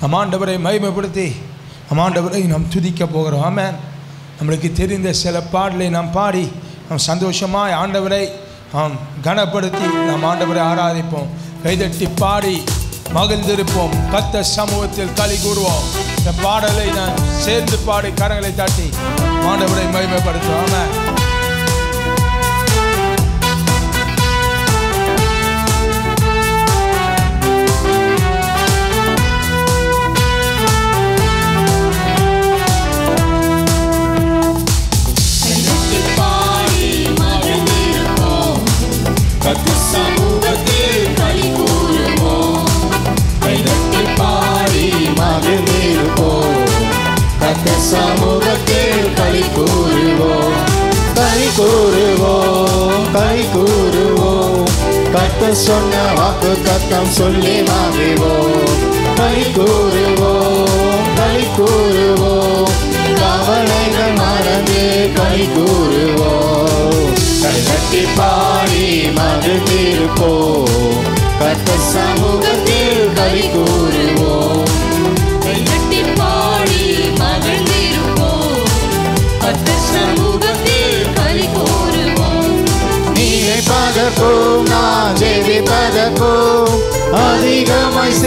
நம் ஆண்டவரை மகிமைப்படுத்தி நம் ஆண்டவரை நாம் துதிக்க போகிறோம். ஆமென். நம்மளுக்கு தெரிந்த சில பாடலை நாம் பாடி நாம் சந்தோஷமாய் ஆண்டவரை நாம் கனப்படுத்தி நாம் ஆண்டவரை ஆராதிப்போம். கைதட்டி பாடி மகிழ்ந்திருப்போம். கர்த்தர் சமூகத்தில் களி கூறுவோம். இந்த பாடலை நான் சேர்ந்து பாடி கரங்களை தட்டி ஆண்டவரை மகிமைப்படுத்துவோம். ஆமென். கர்த்தர் சமூகத்தில் களி கூறுவோம். கைதட்டி பாடி மகிழ்ந்திருப்போம். கர்த்தர் சமூகத்தில் களி கூறுவோம். களி கூறுவோம், களி கூறுவோம். கர்த்தர் சொன்ன வாக்கு தத்தம் சொல்லி மகிழ்வோம். களி கூறுவோம், களி கூறுவோம். கவலைகள் மறந்து களி கூறுவோம். கைதட்டி பாடி மகிழ்ந்திருப்போம். கர்த்தர் சமூகத்தில் களி கூறுவோம். கைதட்டி பாடி மகிழ்ந்திருப்போம். கர்த்தர் சமூகத்தில் களி கூறுவோம். நினைப்பதற்கும் நான் ஜெபிப்பதற்கும் அதிகமாய்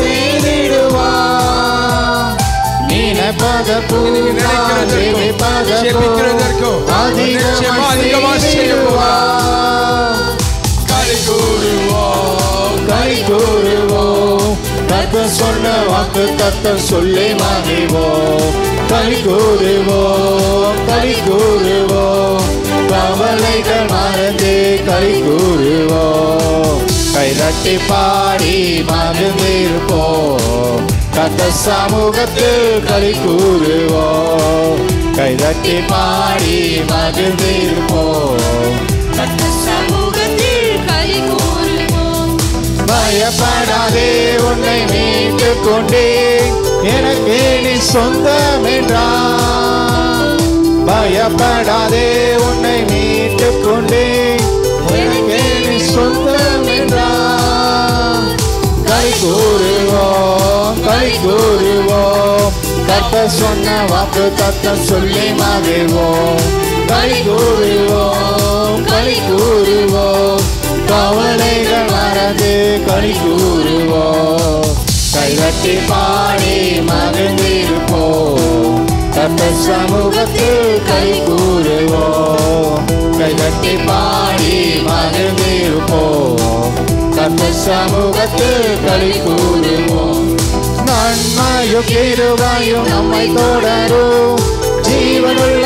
செய்திடுவார். நினைப்பதற்கும் நான் ஜெபிப்பதற்கும் அதிகமாய் செய்திடுவார். களி கூறுவோம், களி கூறுவோம். கர்த்தர் சொன்ன வாக்கு தத்தம் சொல்லி மகிழ்வோம். களி கூறுவோம், களி கூறுவோம். கவலைகள் மறந்து களி கூறுவோம். கைதட்டி பாடி மகிழ்ந்திருப்போம். கர்த்தர் சமூகத்தில் களி கூறுவோம். கைதட்டி பாடி மகிழ்ந்திருப்போம். கர்த்தர் சமூகத்தில் களி கூறுவோம். பயப்படாதே, உன்னை மீட்டுக் கொண்டேன், எனக்கு நீ சொந்தம் என்றார். பயப்படாதே, உன்னை மீட்டுக் கொண்டேன், எனக்கு நீ சொந்தம் என்றார். களி கூறுவோம், களி கூறுவோம். கர்த்தர் சொன்ன வாக்கு தத்தம் சொல்லி மகிழ்வோம். களி கூறுவோம், களி கூறுவோம். கவலைகள் மறந்து களி கூறுவோம். கைதட்டி பாடி மகிழ்ந்திருப்போம். கர்த்தர் சமூகத்தில் களி கூறுவோம். கைதட்டி பாடி மகிழ்ந்திருப்போம். கர்த்தர் சமூகத்தில் களி கூறுவோம். நன்மையும் கிருபையும் நம்மை தொடரும் ஜீவனுள்ள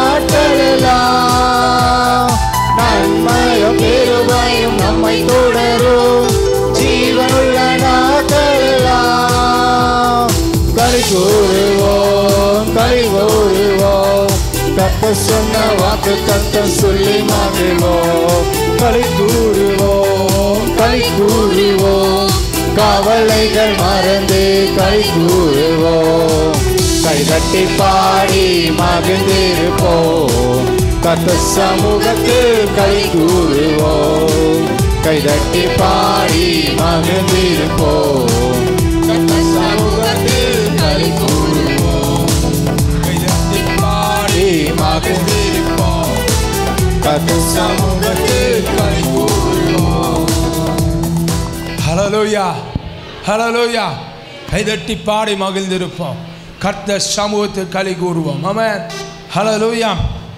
நாட்களெல்லாம். நன்மையும் கிருபையும் நம்மை தொடரும் ஜீவனுள்ள நாட்களெல்லாம். களி கூறுவோம், களி கூறுவோம். கர்த்தர் சொன்ன வாக்கு தத்தம் சொல்லி மகிழ்வோம். களி கூறுவோம், களி கூறுவோம். கவலைகள் மறந்து களி கூறுவோம். கைதட்டி பாடி மகிழ்ந்திருப்போம். கர்த்தர் சமூகத்தில் களி கூறுவோம். கைதட்டி பாடி மகிழ்ந்திருப்போம். கர்த்தர் சமூகத்தில் களி கூறுவோம். கைதட்டி பாடி மகிழ்ந்திருப்போம். கர்த்தர் சமூகத்தில் களி கூறுவோம். ஹல்லேலூயா, ஹல்லேலூயா. கைதட்டி பாடி மகிழ்ந்திருப்போம். கர்த்தர் சமூகத்தில் களி கூறுவோம். ஆமென். ஹல்லேலூயா.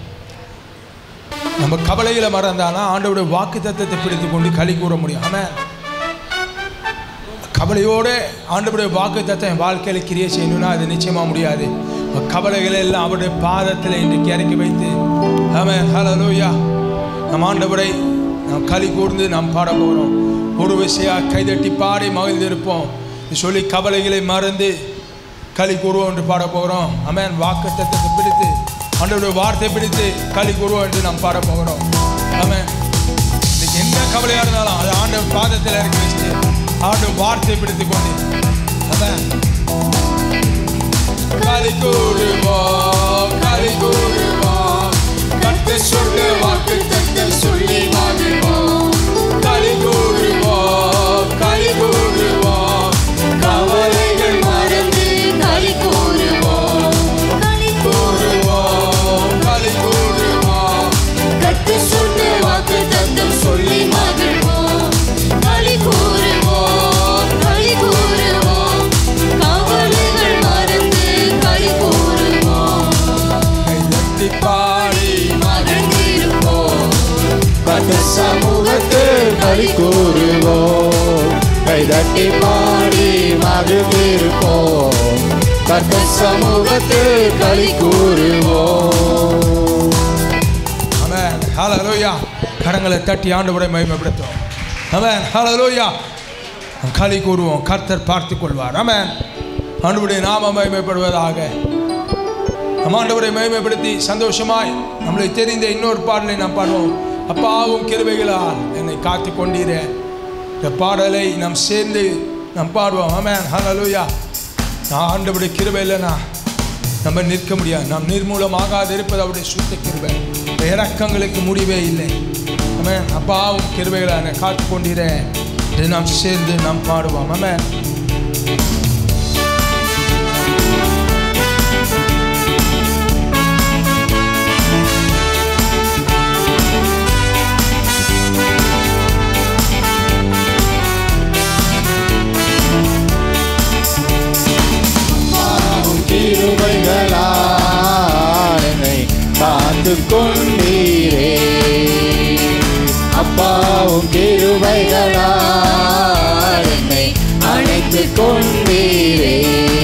நம்ம கவலையில மறந்தானா ஆண்டவருடைய வாக்குத்தத்தத்தை பிடித்து கொண்டு களி கூற முடியும். ஆமென். கவலையோடு ஆண்டவருடைய வாக்குத்தத்தம் என் வாழ்க்கையில் கிரியை செய்யணும்னா அது நிச்சயமா முடியாது. கவலைகளை எல்லாம் அவருடைய பாதத்தில் இன்றைக்கு இறக்கி வைத்து ஆமென். ஹல்லேலூயா. நம் ஆண்டவரை நாம் களி கூர்ந்து நாம் பாட போகிறோம். ஒரு விஷயா கைதட்டி பாடி மகிழ்ந்திருப்போம் சொல்லி கவலைகளை மறந்து களி கூறுவோம் என்று பாட போகிறோம். ஆமென். வாக்குத்தத்தத்தை பிடித்து ஆண்டவருடைய வார்த்தை பிடித்து களி கூறுவோம் என்று நாம் பாட போகிறோம். ஆமென். இன்னைக்கு என்ன கவலையாக இருந்தாலும் அது ஆண்டவர் பாதத்தில் இறக்கி வச்சுட்டு ஆண்டவர் வார்த்தை பிடித்து கொண்டு ஆமென் களி கூறுவோம், களி கூறுவோம். கர்த்தர் சொன்ன வாக்குத்தத்தம் சொல்லி மகிழ்வோம். களி கூறுவோம், களி கூறுவோம். கவலைகள் மறந்து கைதட்டி பாடி மகிழ்ந்திருப்போம் கர்த்தர் சமூகத்தில் களி கூறுவோம். ஆமென். ஹல்லேலூயா. கரங்களை தட்டி ஆண்டவரை மகிமைப்படுத்துவோம். ஆமென். ஹல்லேலூயா. களி கூறுவோம். கர்த்தர் பார்த்துக் கொள்வார். ஆமென். ஆண்டவருடைய நாமம் மகிமைப்படுவதாக. நம் ஆண்டவரை மகிமைப்படுத்தி சந்தோஷமாய் நம்மளை தெரிந்த இன்னொரு பாடலை நாம் பாடுவோம். அப்பாவும் கிருபைகளால் என்னை காத்து கொண்டீரே. இந்த பாடலை நாம் சேர்ந்து நாம் பாடுவோம். ஆமென். ஹல்லேலூயா. நான் ஆண்டவருடைய கிருபை இல்லைனா நம்ம நிற்க முடியாது. நாம் நிர்மூலமாகாது இருப்பது அவருடைய சுத்த கிருபை. இறக்கங்களுக்கு முடிவே இல்லை. ஆமென். அப்பாவும் கிருபைகளால் என்னை காத்து கொண்டீரே. இதை நாம் சேர்ந்து நாம் பாடுவோம். ஆமென். கிருபைகளால் என்னை காத்து கொண்டீரே. அப்பாவும் கிருபைகளால் என்னை அணைத்து கொண்டீரே.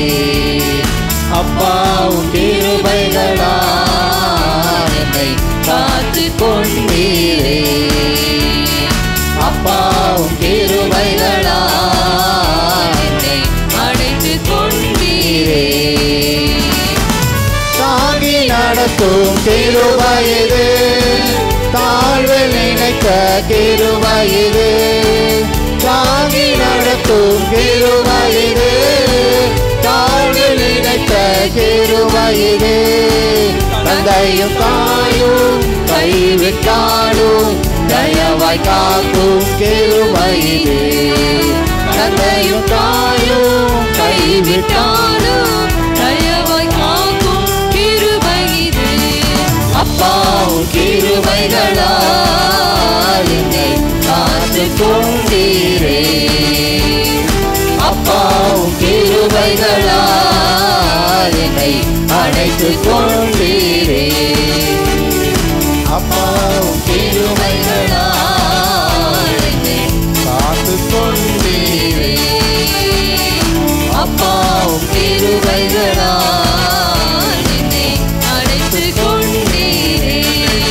அப்பாவும் கிருபைகளால் என்னை காத்து கொண்டீரே. அப்பாவும் கிருபைகளால் என்னை அணைத்து கொண்டீரே. தாங்கி நடத்தும் கிருபை இது, தாழ்வில் நினைத்த கிருபை இது. தாங்கி நடத்தும் கிருபை இது, தாழ்வில் நினைத்த கிருபை இது. தந்தையும் தாயும் கைவிட்டாலும் தயவாய் காக்கும் கிருபை இது. தந்தையும் தாயும் கைவிட்டாலும் தயவாய் காக்கும் கிருபை இது. அப்பாவும் கிருபைகளால் என்னை காத்து கொண்டீரே. அப்பாவும் கிருபைகளால் என்னை அணைத்து கொண்டீரே. அப்பாவும் கிருபைகளால் என்னை காத்து கொண்டீரே. அப்பாவும் கிருபைகளால் என்னை அழைத்து கொண்டீரே.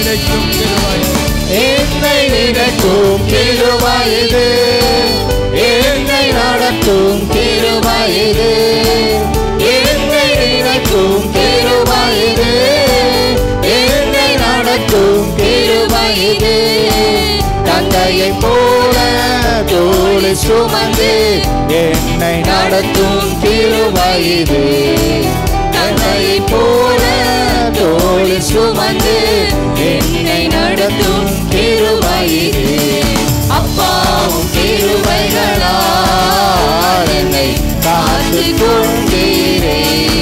என்னை நினைக்கும் கிருபை இது, என்னை நடத்தும் கிருபை இது. என்னை நினைக்கும் கிருபை இது, என்னை நடத்தும் கிருபை இது. தந்தையை போல தோளை சுமந்து என்னை நடத்தும் கிருபை இது. தந்தையை போல தோளை சுமந்து என்னை நடத்தும் கிருபை இது. அப்பாவும் கிருபைகளால் என்னை காத்து கொண்டீரே.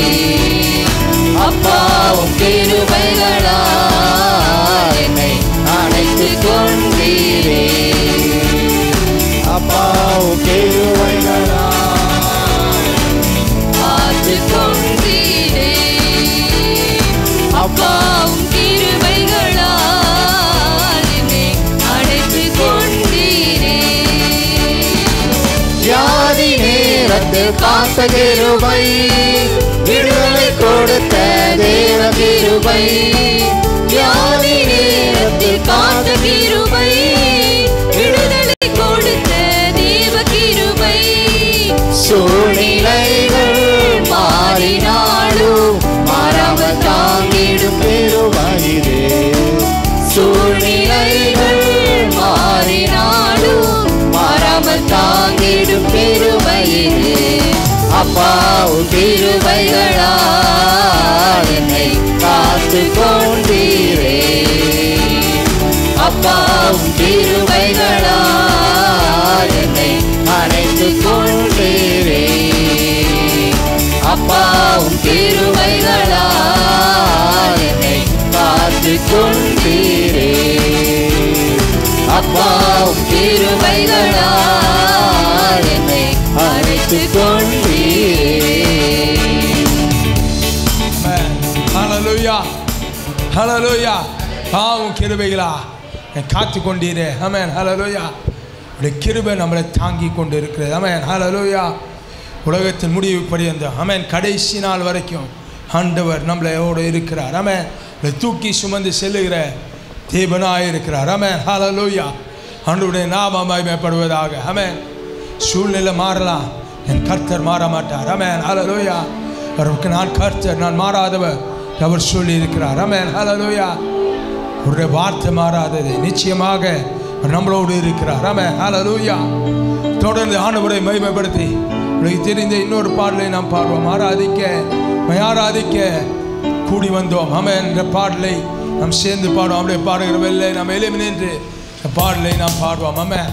அப்பாவும் கிருபைகளால் என்னை அணைத்து கொண்டீரே. அப்பாவும் கிருபைகளால் காத்து கொண்டீரே. அப்பாவும் கிருபைகளால் என்னை அழைத்து கொண்டீரே. வியாதி நேரத்தில் காத்த கிருபை, விடுதலை கொடுத்த தேவ கிருபை. வியாதி நேரத்தில் காத்த கிருபை, விடுதலை கொடுத்த தேவ கிருபை. சூழ்நிலைகள் மாறினாலும் மாறாமல் தாங்கிடும் கிருபை இது. சூழ்நிலைகள் மாறினாலும் மாறாமல் தாங்கிடும் கிருபை இது. அப்பாவும் கிருபைகளால் என்னை காத்து கொண்டீரே. அப்பாவும் கிருபைகளால் என்னை அணைத்து கொண்டீரே. அப்பாவும் கிருபைகளால் என்னை காத்து கொண்டீரே. அப்பாவும் கிருபைகளால் என்னை அணைத்து கொண்டீரே. ஹல்லேலூயா. ஹல்லேலூயா. பாவும் கிருபைகளா என்னை காத்து கொண்டீரே. ஆமென். ஹல்லேலூயா. உடைய கிருபை நம்மளை தாங்கி கொண்டு இருக்கிறது. ஆமென். ஹல்லேலூயா. உலகத்தின் முடிவு பரியந்தம் ஆமென் கடைசி நாள் வரைக்கும் ஆண்டவர் நம்மளோடு இருக்கிறார். ஆமென். தூக்கி சுமந்து செல்லுகிற தேவனாய் இருக்கிறார். ஆமென். ஹல்லேலூயா. ஆண்டவருடைய நாமம் மகிமைப்படுவதாக. ஆமென். சூழ்நிலை மாறலாம், என் கர்த்தர் மாற மாட்டார். ஆமென். ஹல்லேலூயா. அவருக்கு நான் கர்த்தர், நான் மாறாதவர் அவர் சொல்லி இருக்கிறார். ஆமென். ஹல்லேலூயா. அவருடைய வார்த்தை மாறாதது, நிச்சயமாக நம்மளோடு இருக்கிறார். ஆமென். ஹல்லேலூயா. தொடர்ந்து ஆண்டவரை மகிமைப்படுத்தி உங்களுக்கு தெரிந்த இன்னொரு பாடலை நாம் பாடுவோம். ஆராதிக்க கூடி வந்தோம். ஆமென் என்ற பாடலை நாம் சேர்ந்து பாடுவோம். அப்படியே பாடுகிற வெள்ளை நாம் எளிமை நின்று பாடலை நாம் பாடுவோம். ஆமென்.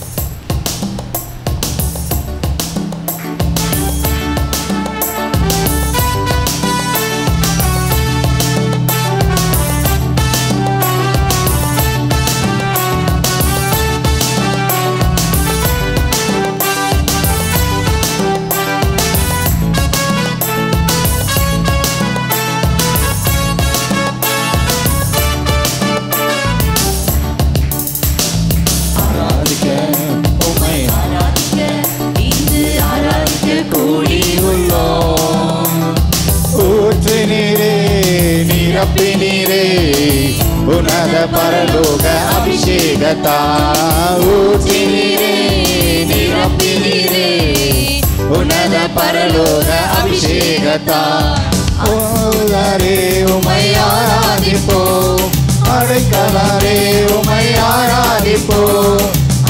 உன்னத பரலோக அபிஷேகத்தா ஊற்றினீரே நிரப்பினீரே உன்னத பரலோக அபிஷேகத்தா ஓதாரே உமை ஆராதிப்போம் அடைக்கலாரே உமை ஆராதிப்போம்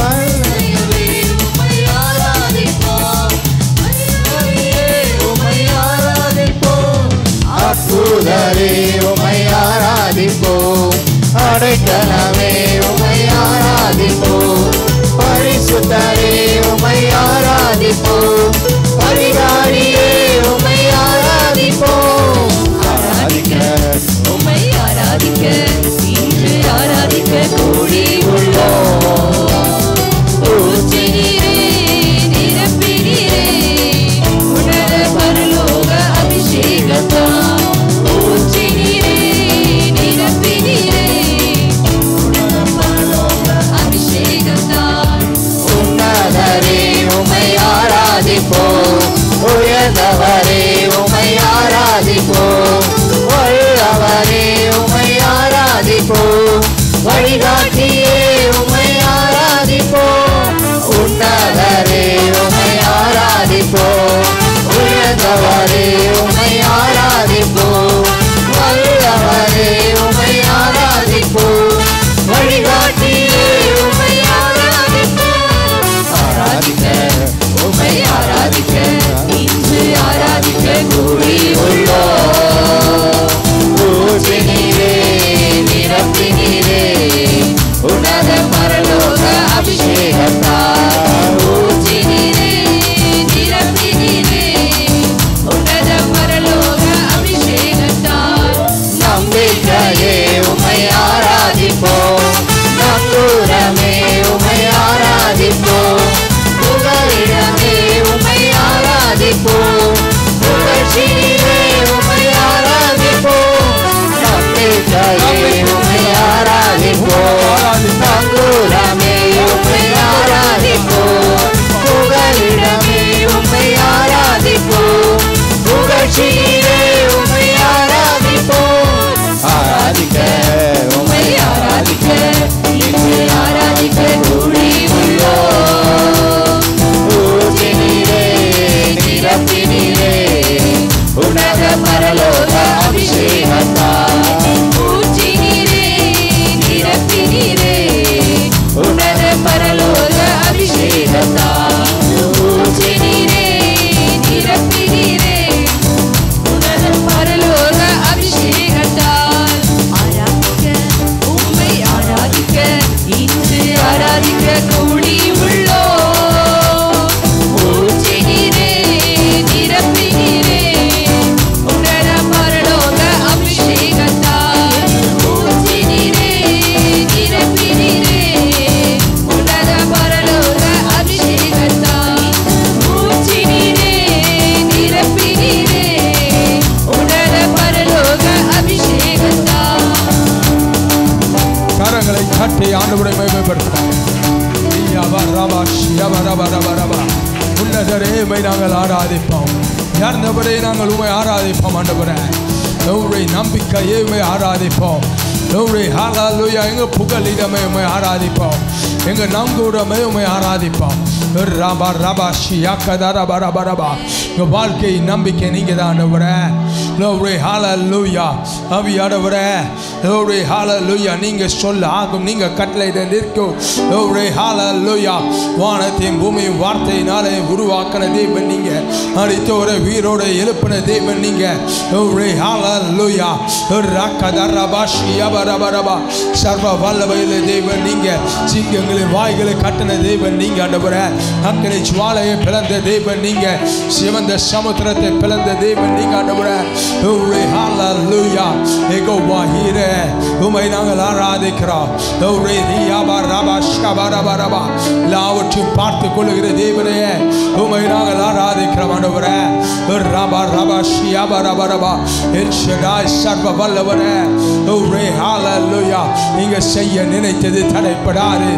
அற்புதரே உமை ஆராதிப்போம் அடைக்கலமே உமை ஆராதிப்போம் பரிசுத்தரே உமை ஆராதிப்போம் பரிகாரியே உமை ஆராதிப்போம் ஆராதிக்க உம்மை ஆராதிக்க இன்று ஆராதிக்க கூடி உள்ளோம். ஊற்றினீரே நிரப்பினீரே உன்னத பரலோக அபிஷேகத்தால் ஊற்றினீரே நிரப்பினீரே உன்னத பரலோக அபிஷேகத்தால் உன்னதரே உமை ஆராதிப்போம் உயர்ந்தவரே உமை ஆராதிப்போம் வல்லவரே உமை ஆராதிப்போம் வழிகாட்டியே உமை ஆராதிப்போம் உன்னதரே உமை ஆராதிப்போம் உயர்ந்தவரே உமை ஆராதிப்போம் வல்லவரே உமை ஆராதிப்போம் வழிகாட்டியே உமை ஆராதிப்போம் ஆராதிக்க உமை ஆராதிக்க இன்று ஆராதிக்க கூடி உள்ளோம் ஊற்றினீரே நிரப்பினீரே உன்னத பரலோக அபிஷேகத்தால் ஊற்றினீரே நிரப்பினீரே உன்னத பரலோக அபிஷேகத்தால் நம்பிக்கையே உமை ஆராதிப்போம் நங்கூரமே உமை ஆராதிப்போம் புகலிடமே உமை ஆராதிப்போம் புகழ்ச்சியிலே உமை ஆராதிப்போம் நம்பிக்கையே உமை ஆராதிப்போம் நங்கூரமே உமை ஆராதிப்போம் புகலிடமே உமை ஆராதிப்போம் புகழ்ச்சியிலே உமை ஆராதிப்போம் ஆராதிக்க உமை ஆராதிக்க இன்று ஆராதிக்க கூடி உள்ளோம் ஊற்றினீரே நிரப்பினீரே உன்னத பரலோக அபிஷேகத்தால் ஊற்றினீரே நிரப்பினீரே உன்னத பரலோக அபிஷேகத்தால் ஊற்றினீரே நிரப்பினீரே உன்னத பரலோக அபிஷேகத்தால் ஆராதிக்க உம்மை ஆராதிக்க இன்று ஆராதிக்க கூடி உள்ளோம் ஊற்றினீரே நிரப்பினீரே நாங்கள் ஆராதிப்போம். உயர்ந்தவரே நாங்கள் உம்மை ஆராதிப்போம். ஆண்டவரே உம்முடைய நம்பிக்கையை உம்மை ஆராதிப்போம். ஹல்லேலூயா. எங்க புகலிடமே உம்மை ஆராதிப்போம். எங்க நங்கூரமே உம்மை ஆராதிப்போம். ரபா ரபா ஷியா கதரா பரபா ரபா. எங்க வாழ்க்கை நம்பிக்கை நீங்க தான் ஆண்டவரே. ஹல்லேலூயா. ஆவியானவரே ஹல்லேலூயா. நீங்க சொல்ல ஆகும், நீங்க கட்டளையிட நிற்கும். ஹல்லேலூயா. வானத்தையும் பூமியும் வார்த்தையினாலே உருவாக்கின தேவன் நீங்க. அடித்தோரை உயிரோட எழுப்பின தேவன் நீங்க. ஹல்லேலூயா. ரக்கதரபா ஷியா பரபரபா. சர்வ வல்லமையுள்ள தேவன் நீங்க. சிங்கங்களின் வாய்களை கட்டின தேவன் நீங்க ஆண்டவரே. அக்கினி ஜுவாலையை பிளந்த தேவன் நீங்க. சிவந்த சமுத்திரத்தை பிளந்த தேவன் நீங்க ஆண்டவரே. ஹல்லேலூயா. யெகோவா ஹீரே உம்மை நாங்கள் ஆராதிக்கிறோம். எல்லாவற்றையும் பார்த்து கொள்ளுகிற தேவனே உம்மை நாங்கள் ஆராதிக்கிறோம் ஆண்டவரே. ரபா ரபா ஷியா ரபா எல் ஷடாய் சர்வ வல்லவரே. ஹல்லேலூயா. நீங்க செய்ய நினைத்தது தடைப்படாது.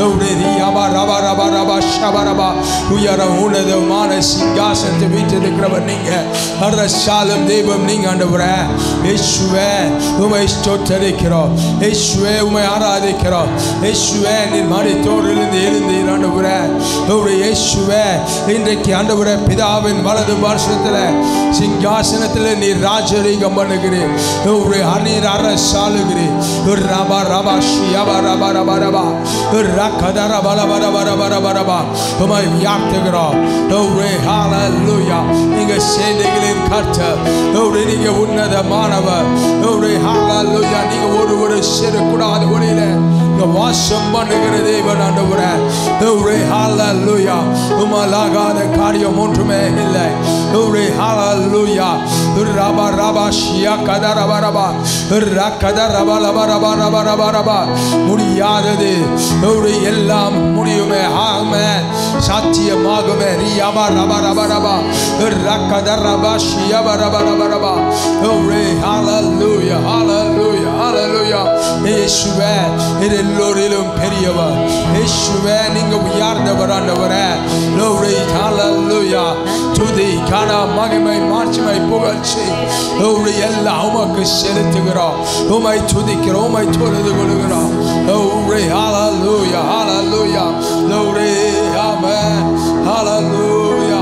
உயரம் உன்னதமான சிங்காசனத்தை வீற்றிருக்கிறவர் நீங்க. அரசாலும் தெய்வம் நீங்க ஆண்டவரே. இயேசுவே உம்மை ஸ்தோத்திரிக்கிறோம். இயேசுவே உம்மை ஆராதிக்கிறோம். இயேசுவே நீர் மரித்தோரிலிருந்து எழுந்தீர் ஆண்டவரே. இயேசுவே இன்றைக்கு ஆண்டவரே பிதாவின் வலது பார்சத்தில் சிங்காசனத்தில் நீர் ராஜரீகம் பண்ணுகிறீர். நீர் அரசாளுகிறீர். ரபா ரபா ஷியா ரபா ரபா ரபா ரக்கதர பல பர பர பர பரபா உம்மை உயர்த்துகிறோம். ஹல்லேலூயா. நீங்க சேனைகளின் கர்த்தர். நீங்க உன்னதமானவர். ஹல்லேலூயா. நீங்க ஒரு சிறு கூடாத ஒளியில வாசம் பண்ணுகிற தேவன் ஆண்டவரே. ஹல்லேலூயா. உம்மாலாகாத காரியம் ஒன்றுமே இல்லை. ஹல்லேலூயா. ரபா ரபா ஷியா கதர பரபா ரக்கதர பல பர பர பர பரபா. முடியாதது எல்லாம் முடியுமே. ஆமென். சாத்தியமாகுமே. ரியாபா ரபா ரபா ரபா ரக்கதர ரபா ஷியா ரபா ரபா ரபா. ஹல்லேலூயா. ஹல்லேலூயா. ஹல்லேலூயா. இயேசுவே எல்லோரிலும் பெரியவர். இயேசுவே நீங்க உயர்ந்தவர் ஆண்டவரே. ஹல்லேலூயா. துதி கன மகிமை மாட்சிமை புகழ்ச்சி எல்லாம் உமக்கு செலுத்துகிறோம். உம்மை துதிக்கிறோம். உம்மை தொழுது கொள்கிறோம். ஹல்லேலூயா. ஹல்லேலூயா. ஆமென். ஹல்லேலூயா.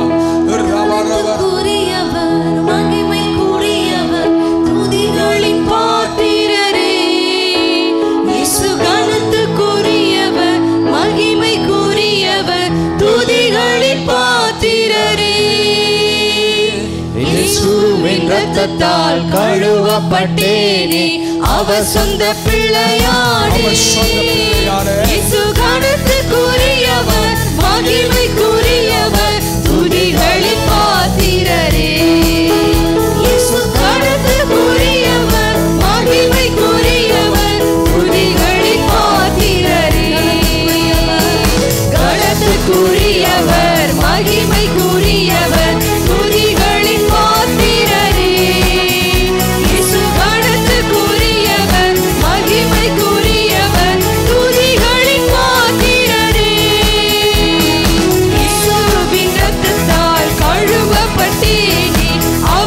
கூறியவர் மகிமை கூறியவர் துதிகளின் பாத்திரரே. இயேசு கனத்து கூறியவர் மகிமை கூறியவர் துதிகளின் பாத்திரரே. இயேசுவின் இரத்தத்தால் கழுவப்பட்டேனே. அவர் சொந்த பிள்ளையானே. இயேசு கனத்து கூறியவர் மகிமை கூறியவர் துதிகளின் பாத்திரரே. இயேசு கனத்து கூறியவர் மகிமை கூறியவர் துதிகளின் பாத்திரரே. கனத்து கூறியவர் மகிமை கூறியவர் துதிகளின் பாத்திரரே. இயேசு கனத்து கூறியவர் மகிமை கூறியவர் துதிகளின் பாத்திரரே. இயேசுவின் இரத்தத்தால் கழுவப்பட்டேனே.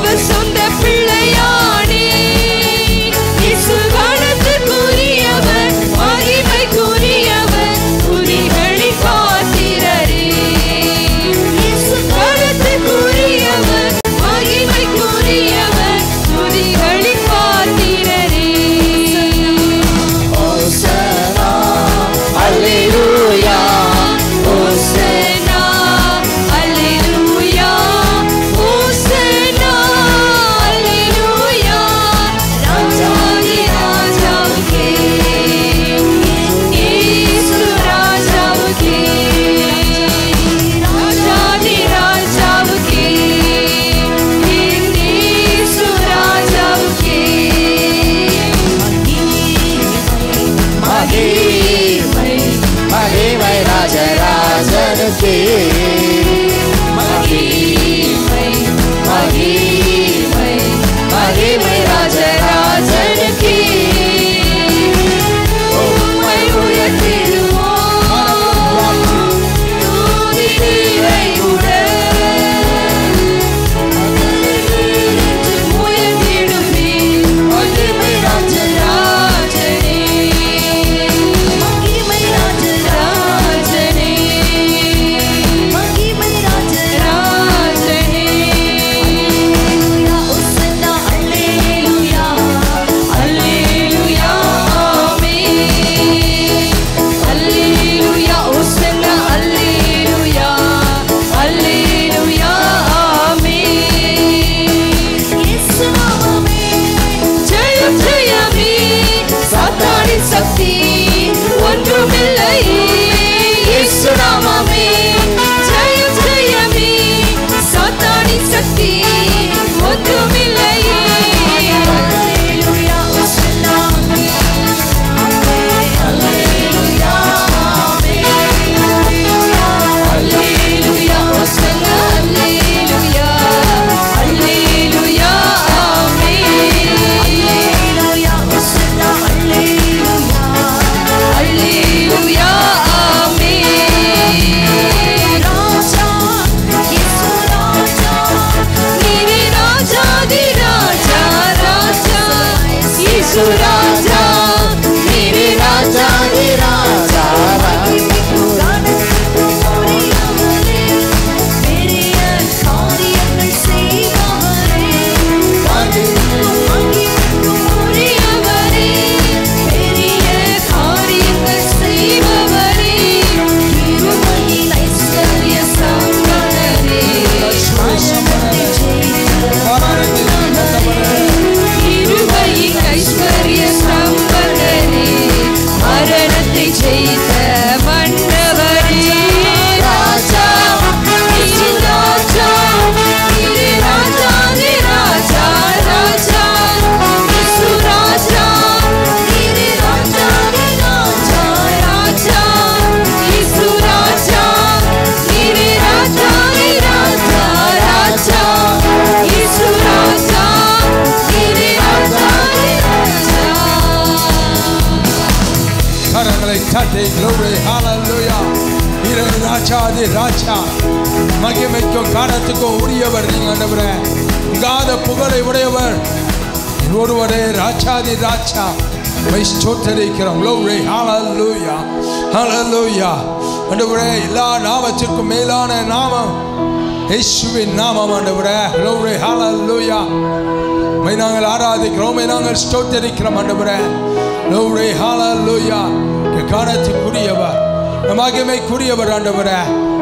ராஜாதி ராஜா, மகிமைக்கும் காரணத்துக்கும் உரியவர் நீங்க ஆண்டவரே. இங்காத புகழை உடையவர் ஒருவரே, ராஜாதி ராஜா. ஸ்தோத்திரிக்கிறோம். Glory, hallelujah, hallelujah. ஆண்டவரே, எல்லா நாமத்திற்கும் மேலான நாமம் இயேசுவின் நாமம் ஆண்டவரே. Glory, hallelujah. நாங்கள் ஆராதிக்கிறோம், நாங்கள் ஸ்தோத்திரிக்கிறோம் ஆண்டவரே. Glory, hallelujah. காரணத்துக்குரியவர், மகிமைக்குரியவர் ஆண்டவரே.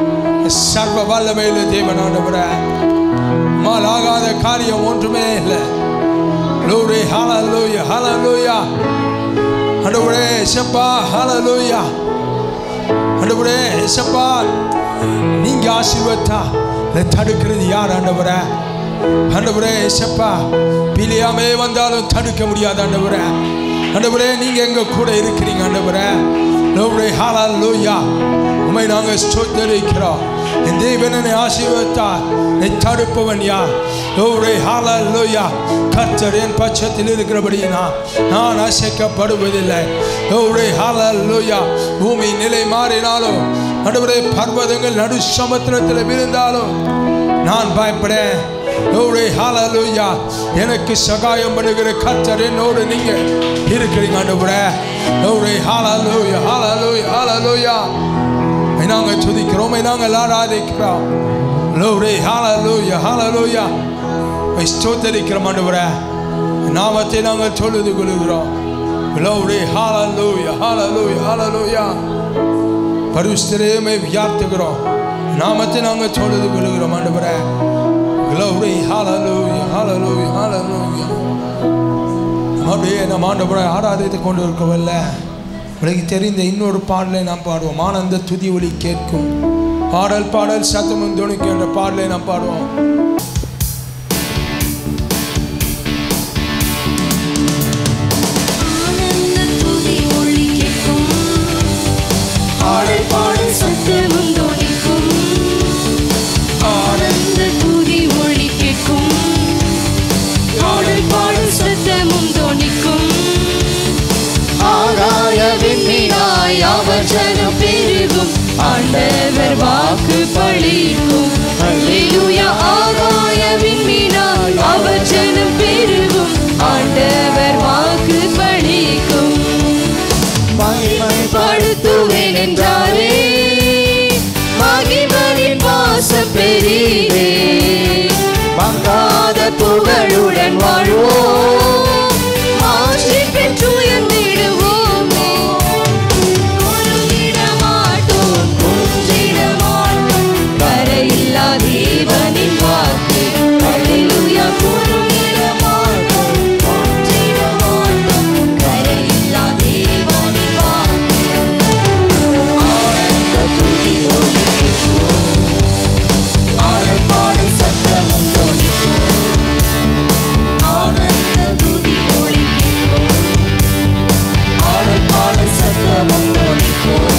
சர்வ வல்லமையுள்ள தேவன் ஆண்டவரே. மாலாகாத காரியம் ஒன்றுமே இல்லை. Glory, hallelujah, hallelujah. ஆண்டவரே இயேசுப்பா, hallelujah. ஆண்டவரே இயேசுப்பா, நீங்க ஆசீர்வதித்தா தடுக்கிறது யார் ஆண்டவரே? ஆண்டவரே இயேசுப்பா, பிலியாமே வந்தாலும் தடுக்க முடியாது ஆண்டவரே. ஆண்டவரே நீங்க எங்க கூட இருக்கிறீங்க ஆண்டவரே. Glory, hallelujah. உம்மை நாங்கள் ஸ்தோத்திரிக்கிறோம். என் தேவனை ஆசீர்வதித்தார் தடுப்பவன் யார்? Glory, hallelujah. கர்த்தர் என் பட்சத்தில் இருக்கிறபடினா நான் அசைக்கப்படுவதில்லை. Glory, hallelujah. பூமி நிலை மாறினாலும் ஆண்டவரே, பர்வதங்கள் நடு சமுத்திரத்தில் விழுந்தாலும் நான் பயப்படேன். Glory, hallelujah. எனக்கு சகாயம் பண்ணுகிற கர்த்தர் என்னோடு நீங்க இருக்கிறீங்க ஆண்டவரே. Glory, hallelujah, hallelujah, hallelujah. நாங்கள் துதிக்கிறோம், நாங்கள் ஆராதிக்கிறோம். Glory, hallelujah, hallelujah. ஸ்தோத்திரிக்கிறோம் ஆண்டவரே. நாமத்தை நாங்கள் தொழுது கொள்கிறோம். Glory, hallelujah, hallelujah, hallelujah. பரிசுத்தரையுமே உயர்த்துகிறோம். நாமத்தை நாங்கள் தொழுது கொள்கிறோம் ஆண்டவரே. Glory, hallelujah, hallelujah, hallelujah. அப்படியே நம்ம ஆண்டவரை ஆராதித்து கொண்டு இருக்கவல்ல, உங்களுக்கு தெரிந்த இன்னொரு பாடலை நாம் பாடுவோம். ஆனந்த துதி ஒலி கேட்கும் பாடல் பாடல் சத்தமும் துணிக்கு என்ற பாடலை நாம் பாடுவோம். பாடல் பாடல் சத்தமும் துணிக்கும், ஆனந்த துதி ஒலி கேட்கும். பாடல் பாடல் சத்தமும் துணிக்கும். ஆகாய விண்மீனாய் அவர் ஜனம் பெருகும், ஆண்டவர் வாக்கு பலிக்கும். அல்லேலூயா. ஆகாய விண்மீனாய் அவர் ஜனம் பெருகும், ஆண்டவர் வாக்கு பலிக்கும். மகிமைப்படுத்துவேன் என்றாரே, மகிமையின் வாசம் பெரிதே. மங்காத புகழுடன் வாழ்வோம், மாற்றி பெற்று உயர்ந்திடுவோமே. குறுகிட மாட்டோம், குன்றிட மாட்டோம், கரையில்லா தேவனின் வாக்கு. அல்லேலூயா. குறுகிட மாட்டோம், குன்றிட மாட்டோம், கரையில்லா தேவனின் வாக்கு. ஆனந்த துதி ஒலி கேட்கும், ஆடல் பாடல் சத்தமும் துணிக்கும். ஆனந்த துதி ஒலி கேட்கும், ஆடல் பாடல் சத்தமும் துணிக்கும்.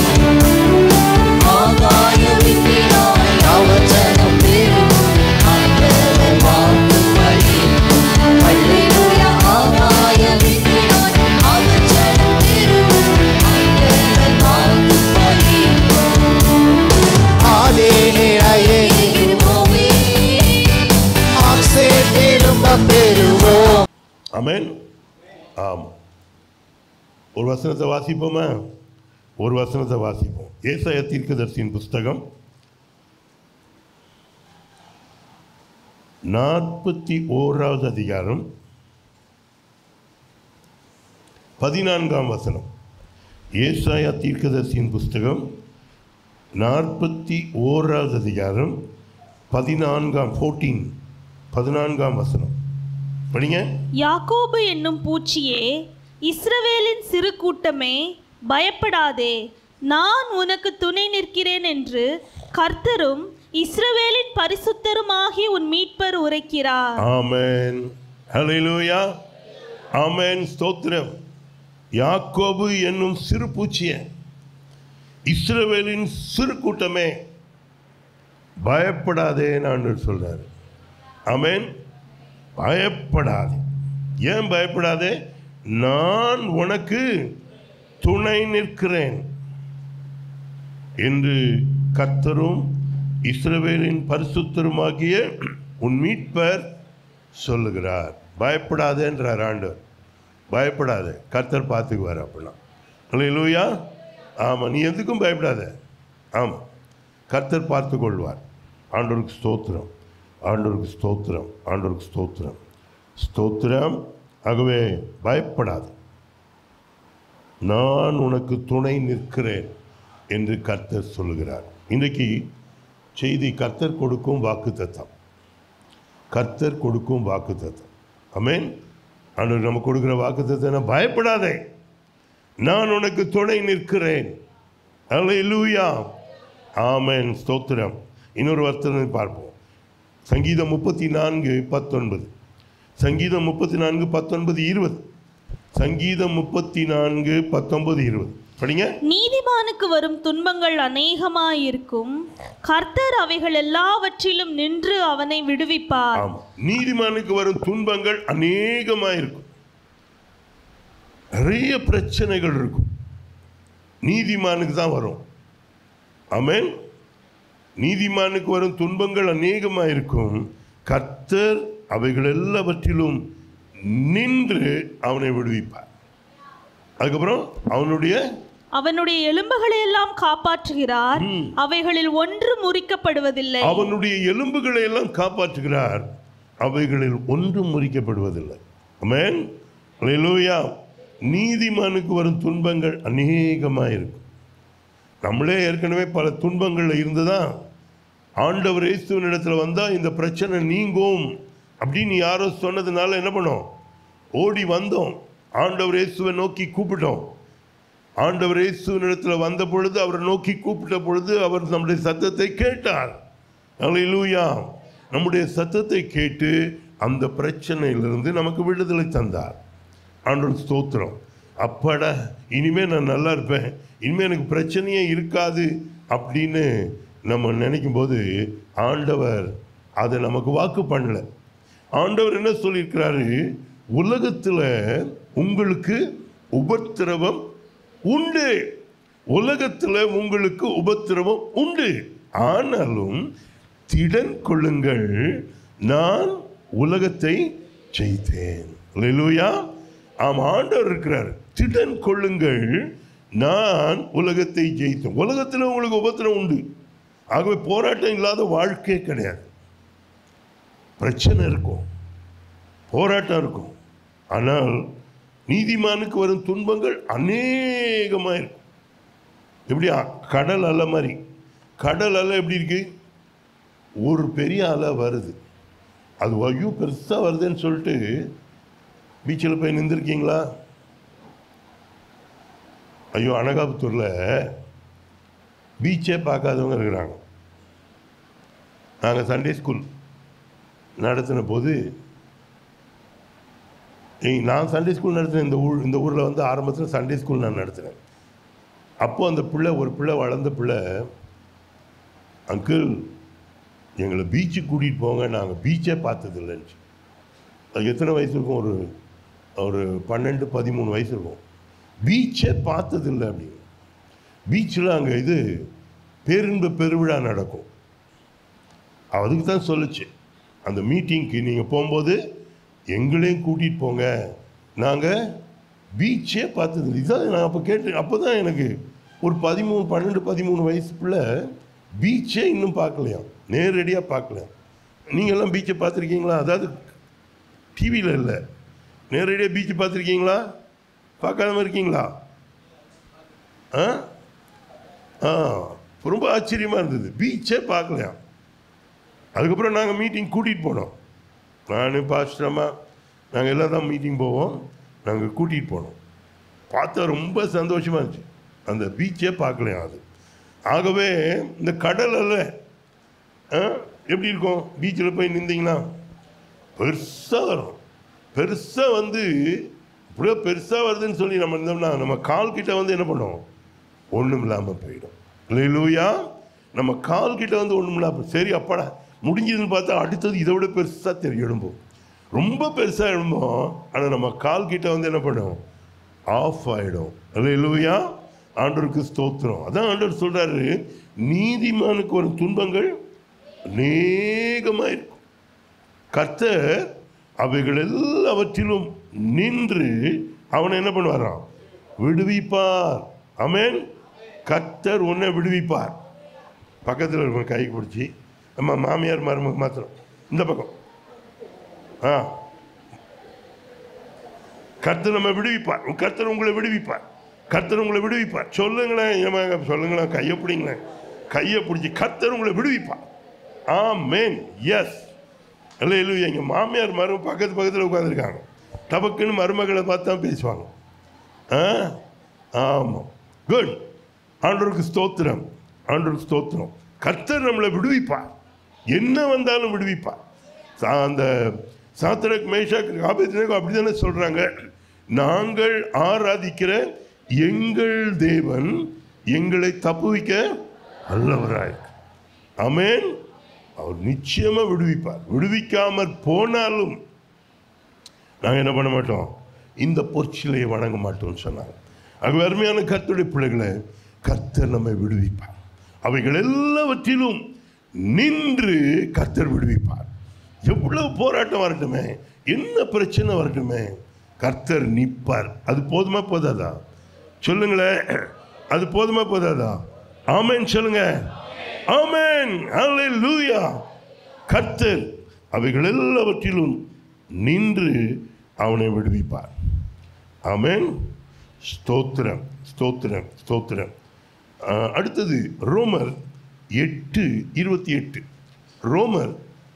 ஆகாய விண்மீனாய் அவர் ஜனம் பெருகும், ஆண்டவர் வாக்கு பலிக்கும். அல்லேலூயா. ஆகாய விண்மீனாய் அவர் ஜனம் பெருகும், ஆண்டவர் வாக்கு பலிக்கும். ஆதி நிறையே இருவோமே, ஆசை திரும்ப பெறுவோம். ஆமென். ஆமாம். ஒரு வசனத்தை வாசிப்போமா? ஒரு வசனத்தை வாசிப்போம். ஏசாயா தீர்க்கதரிசியின் புஸ்தகம் 41வது அதிகாரம் 14ஆம் வசனம். ஏசாயா தீர்க்கதரிசியின் புஸ்தகம் 41வது அதிகாரம் 14ஆம் வசனம் படிங்க. யாக்கோபு என்னும் பூச்சியே, இஸ்ரவேலின் சிறு கூட்டமே, பயப்படாதே, நான் உனக்கு துணை நிற்கிறேன் என்று கர்த்தரும் இஸ்ரவேலின் பரிசுத்தருமாகிய உன் மீட்பர் உரைக்கிறார். ஆமென். ஹல்லேலூயா. ஆமென். ஸ்தோத்திரம். யாக்கோபு என்னும் சிறு பூச்சியே, இஸ்ரவேலின் சிறு கூட்டமே, பயப்படாதே நான் சொல்றாரு. ஆமென். பயப்படாதே. ஏன் பயப்படாதே? நான் உனக்கு துணை நிற்கிறேன் என்று கர்த்தரும் இஸ்ரவேலின் பரிசுத்தருமாகிய உன் மீட்பர் சொல்லுகிறார். பயப்படாதேன்றார் ஆண்டவர். பயப்படாத, கர்த்தர் பார்த்துக்குவார். அப்படின்னா அல்லேலூயா. ஆமாம், நீ எதுக்கும் பயப்படாத. ஆமாம், கர்த்தர் பார்த்து கொள்வார். ஆண்டவருக்கு ஸ்தோத்திரம், ஆண்டவருக்கு ஸ்தோத்திரம், ஆண்டவருக்கு ஸ்தோத்திரம், ஸ்தோத்திரம். ஆகவே பயப்படாது, நான் உனக்கு துணை நிற்கிறேன் என்று கர்த்தர் சொல்லுகிறார். இன்றைக்கு செய்தி கர்த்தர் கொடுக்கும் வாக்குத்தத்தம். கர்த்தர் கொடுக்கும் வாக்குத்தத்தம். ஆமென். ஆண்டவர் நமக்கு கொடுக்குற வாக்குத்தத்தம், பயப்படாதே, நான் உனக்கு துணை நிற்கிறேன். அல்லேலூயா. ஆமென், ஸ்தோத்திரம். இன்னொரு வசனத்தை பார்ப்போம். சங்கீதம் 34:19. சங்கீதம் 34:19-20. சங்கீதம் 34:19-20 படிங்க. நீதிமானுக்கு வரும் துன்பங்கள் அநேகமாயிருக்கும், கர்த்தர் அவைகள் எல்லாவற்றிலும் நின்று அவனை விடுவிப்பார். நீதிமானுக்கு வரும் துன்பங்கள் அநேகமாயிருக்கும். நிறைய பிரச்சனைகள் இருக்கும், நீதிமானுக்கு தான் வரும். ஆமென். நீதிமானுக்கு வரும் துன்பங்கள் அநேகமாயிருக்கும், கர்த்தர் அவைகள் எல்லாவற்றிலும் நின்று அவனை விடுவிப்பார். அதுக்கப்புறம் அவனுடைய எலும்புகளை எல்லாம் காப்பாற்றுகிறார், அவைகளில் ஒன்று முறிக்கப்படுவதில்லை. அவனுடைய எலும்புகளை எல்லாம் காப்பாற்றுகிறார், அவைகளில் ஒன்றும் முறிக்கப்படுவதில்லை. ஆமென். அல்லேலூயா. நீதிமானுக்கு வரும் துன்பங்கள் அநேகமாயிருக்கும். நம்மளே ஏற்கனவே பல துன்பங்களில் இருந்துதான் ஆண்டவர் இயேசுவின் இடத்துல வந்தால் இந்த பிரச்சனை நீங்கும் அப்படின்னு யாரோ சொன்னதுனால என்ன பண்ணோம், ஓடி வந்தோம். ஆண்டவர் இயேசுவை நோக்கி கூப்பிட்டோம். ஆண்டவர் இயேசுவின் இடத்துல வந்த பொழுது, அவரை நோக்கி கூப்பிட்ட பொழுது அவர் நம்முடைய சத்தத்தை கேட்டார். அல்லேலூயா. நம்முடைய சத்தத்தை கேட்டு அந்த பிரச்சனையிலிருந்து நமக்கு விடுதலை தந்தார். ஆண்டவர் ஸ்தோத்திரம். அப்பாடா, இனிமேல் நான் நல்லா இருப்பேன், இனிமேல் எனக்கு பிரச்சனையே இருக்காது அப்படின்னு நம்ம நினைக்கும் போது ஆண்டவர் அதை நமக்கு வாக்கு பண்ணல. ஆண்டவர் என்ன சொல்லியிருக்கிறாரு, உலகத்தில் உங்களுக்கு உபத்திரவம் உண்டு, உலகத்தில் உங்களுக்கு உபத்திரவம் உண்டு, ஆனாலும் திடன் கொள்ளுங்கள், நான் உலகத்தை ஜெயித்தேன். அல்லேலூயா. ஆண்டவர் இருக்கிறார். திடன் கொள்ளுங்கள், நான் உலகத்தை ஜெயித்தேன். உலகத்தில் உங்களுக்கு உபத்திரம் உண்டு. ஆகவே போராட்டம் இல்லாத வாழ்க்கையே கிடையாது. பிரச்சனை இருக்கும், போராட்டம் இருக்கும். ஆனால் நீதிமானுக்கு வரும் துன்பங்கள் அநேகமாக இருக்கும். எப்படி கடல் அலை மாதிரி. கடல் அலை எப்படி இருக்கு, ஒரு பெரிய அலை வருது, அது ஐயோ பெருசாக வருதுன்னு சொல்லிட்டு பீச்சில் போய் நின்றுருக்கீங்களா? ஐயோ, அனகாபுத்தூரில் பீச்சே பார்க்காதவங்க இருக்கிறாங்க. நாங்கள் சண்டே ஸ்கூல் நடத்தின போது, நான் சண்டே ஸ்கூல் நடத்தினேன். இந்த ஊரில் வந்து ஆரம்பத்தில் சண்டே ஸ்கூல் நான் நடத்தினேன். அப்போது அந்த பிள்ளை, ஒரு பிள்ளை, வளர்ந்த பிள்ளை, அங்கிள் எங்களை பீச்சுக்கு கூட்டிகிட்டு போங்க, நாங்கள் பீச்சே பார்த்ததில்லைன்னு. அது எத்தனை வயசு இருக்கும், ஒரு 12-13 வயசு இருக்கும். பீச்சே பார்த்ததில்லை அப்படின்னு. பீச்சில் அங்கே இது பேரின்ப பெருவிழா நடக்கும். அதுக்கு தான் சொல்லிச்சு, அந்த மீட்டிங்க்கு நீங்கள் போகும்போது எங்களையும் கூட்டிகிட்டு போங்க, நாங்கள் பீச்சே பார்த்ததில்லை. இதான் நான் அப்போ கேட்டு, அப்போ தான் எனக்கு ஒரு 12-13 வயசுக்குள்ள பீச்சே இன்னும் பார்க்கலையாம், நேரடியாக பார்க்கலையாம். நீங்கள்லாம் பீச்சை பார்த்துருக்கீங்களா? அதாவது டிவியில் இல்லை, நேரடியாக பீச்சு பார்த்துருக்கீங்களா? பார்க்காம இருக்கீங்களா? ரொம்ப ஆச்சரியமாக இருந்தது, பீச்சே பார்க்கலையாம். அதுக்கப்புறம் நாங்கள் மீட்டிங் கூட்டிகிட்டு போனோம். நான் பாஸ்டரம்மா நாங்கள் எல்லாம் தான் மீட்டிங் போவோம். நாங்கள் கூட்டிகிட்டு போனோம். பார்த்தா ரொம்ப சந்தோஷமாக இருந்துச்சு. அந்த பீச்சே பார்க்கலையாம் அது. ஆகவே இந்த கடல் அல்ல எப்படி இருக்கும், பீச்சில் போய் நின்றீங்கன்னா பெருசாக வரும். பெருசாக வந்து இப்படியோ பெருசாக வருதுன்னு சொல்லி நம்ம இருந்தோம்னா நம்ம கால்கிட்ட வந்து என்ன பண்ணுவோம், ஒன்றும் இல்லாமல் போயிடும். அல்லேலூயா. நம்ம கால்கிட்ட வந்து ஒன்றும் இல்லாமல், சரி அப்பாடா முடிஞ்சதுன்னு பார்த்தா அடுத்தது இதை விட பெருசாக தெரியும், எழும்போம், ரொம்ப பெருசாக எழும்போம். ஆனால் நம்ம கால்கிட்ட வந்து என்ன பண்ணுவோம், ஆஃப் ஆகிடும். அல்லேலூயா. ஆண்டவருக்கு ஸ்தோத்திரம். அதான் ஆண்டவர் சொல்றாரு, நீதிமானுக்கு வரும் துன்பங்கள் அநேகமாக இருக்கும். கர்த்தர் அவைகள் எல்லாவற்றிலும் நின்று அவனை என்ன பண்ணுவாராம்? விடுவிப்பார். ஆமென். கர்த்தர் உன்னை விடுவிப்பார். பக்கத்தில் இருக்க கைக்கு பிடிச்சி, நம்ம மாமியார் மருமக மாத்திரம் இந்த பக்கம். கர்த்தர் நம்ம விடுவிப்பார். கர்த்தர் உங்களை விடுவிப்பார். கர்த்தர் உங்களை விடுவிப்பார். சொல்லுங்களேன், சொல்லுங்களேன், கையை பிடிங்களேன், கையை பிடிச்சி கர்த்தர் உங்களை விடுவிப்பார். ஆமென். எஸ். அல்லேலூயா. எங்கள் மாமியார் மருமக பக்கத்தில் உட்காந்துருக்காங்க. டபக்குன்னு மருமகளை பார்த்து தான் பேசுவாங்க. ஆமாம். குட். ஆண்டவருக்கு ஸ்தோத்திரம். ஆண்டவருக்கு ஸ்தோத்திரம். கர்த்தர் நம்மளை விடுவிப்பார். என்ன வந்தாலும் விடுவிப்பார். அந்த சாத்ராக் மேஷாக் ஆபேத்நேகோ அப்படி தானே சொல்கிறாங்க, நாங்கள் ஆராதிக்கிற எங்கள் தேவன் எங்களை தப்புவிக்க வல்லவராய். ஆமென். அவர் நிச்சயமாக விடுவிப்பார். விடுவிக்காமற் போனாலும் நாங்கள் என்ன பண்ண மாட்டோம்? இந்த பொற்சிலையை வணங்க மாட்டோம்னு சொன்னாங்க. ஆக அருமையான கர்த்தருடைய பிள்ளைகளை, கர்த்தர் நம்மை விடுவிப்பார். அவைகள் எல்லாவற்றிலும் நின்று கர்த்தர் விடுவிப்பார். எவ்வளவு போராட்டம் வரட்டுமே, என்ன பிரச்சனை வரட்டுமே, கர்த்தர் நிற்பார். அது போதுமா போதாதா? சொல்லுங்களேன், அது போதுமா போதாதா? ஆமென் சொல்லுங்க. ஆமென். ஹல்லேலூயா. கர்த்தர் அவைகள் எல்லாவற்றிலும் நின்று அவனை விடுவிப்பார். ஆமென். ஸ்தோத்திரம், ஸ்தோத்திரம், ஸ்தோத்திரம். அடுத்தது ரோமர் 8:28. ரோமர்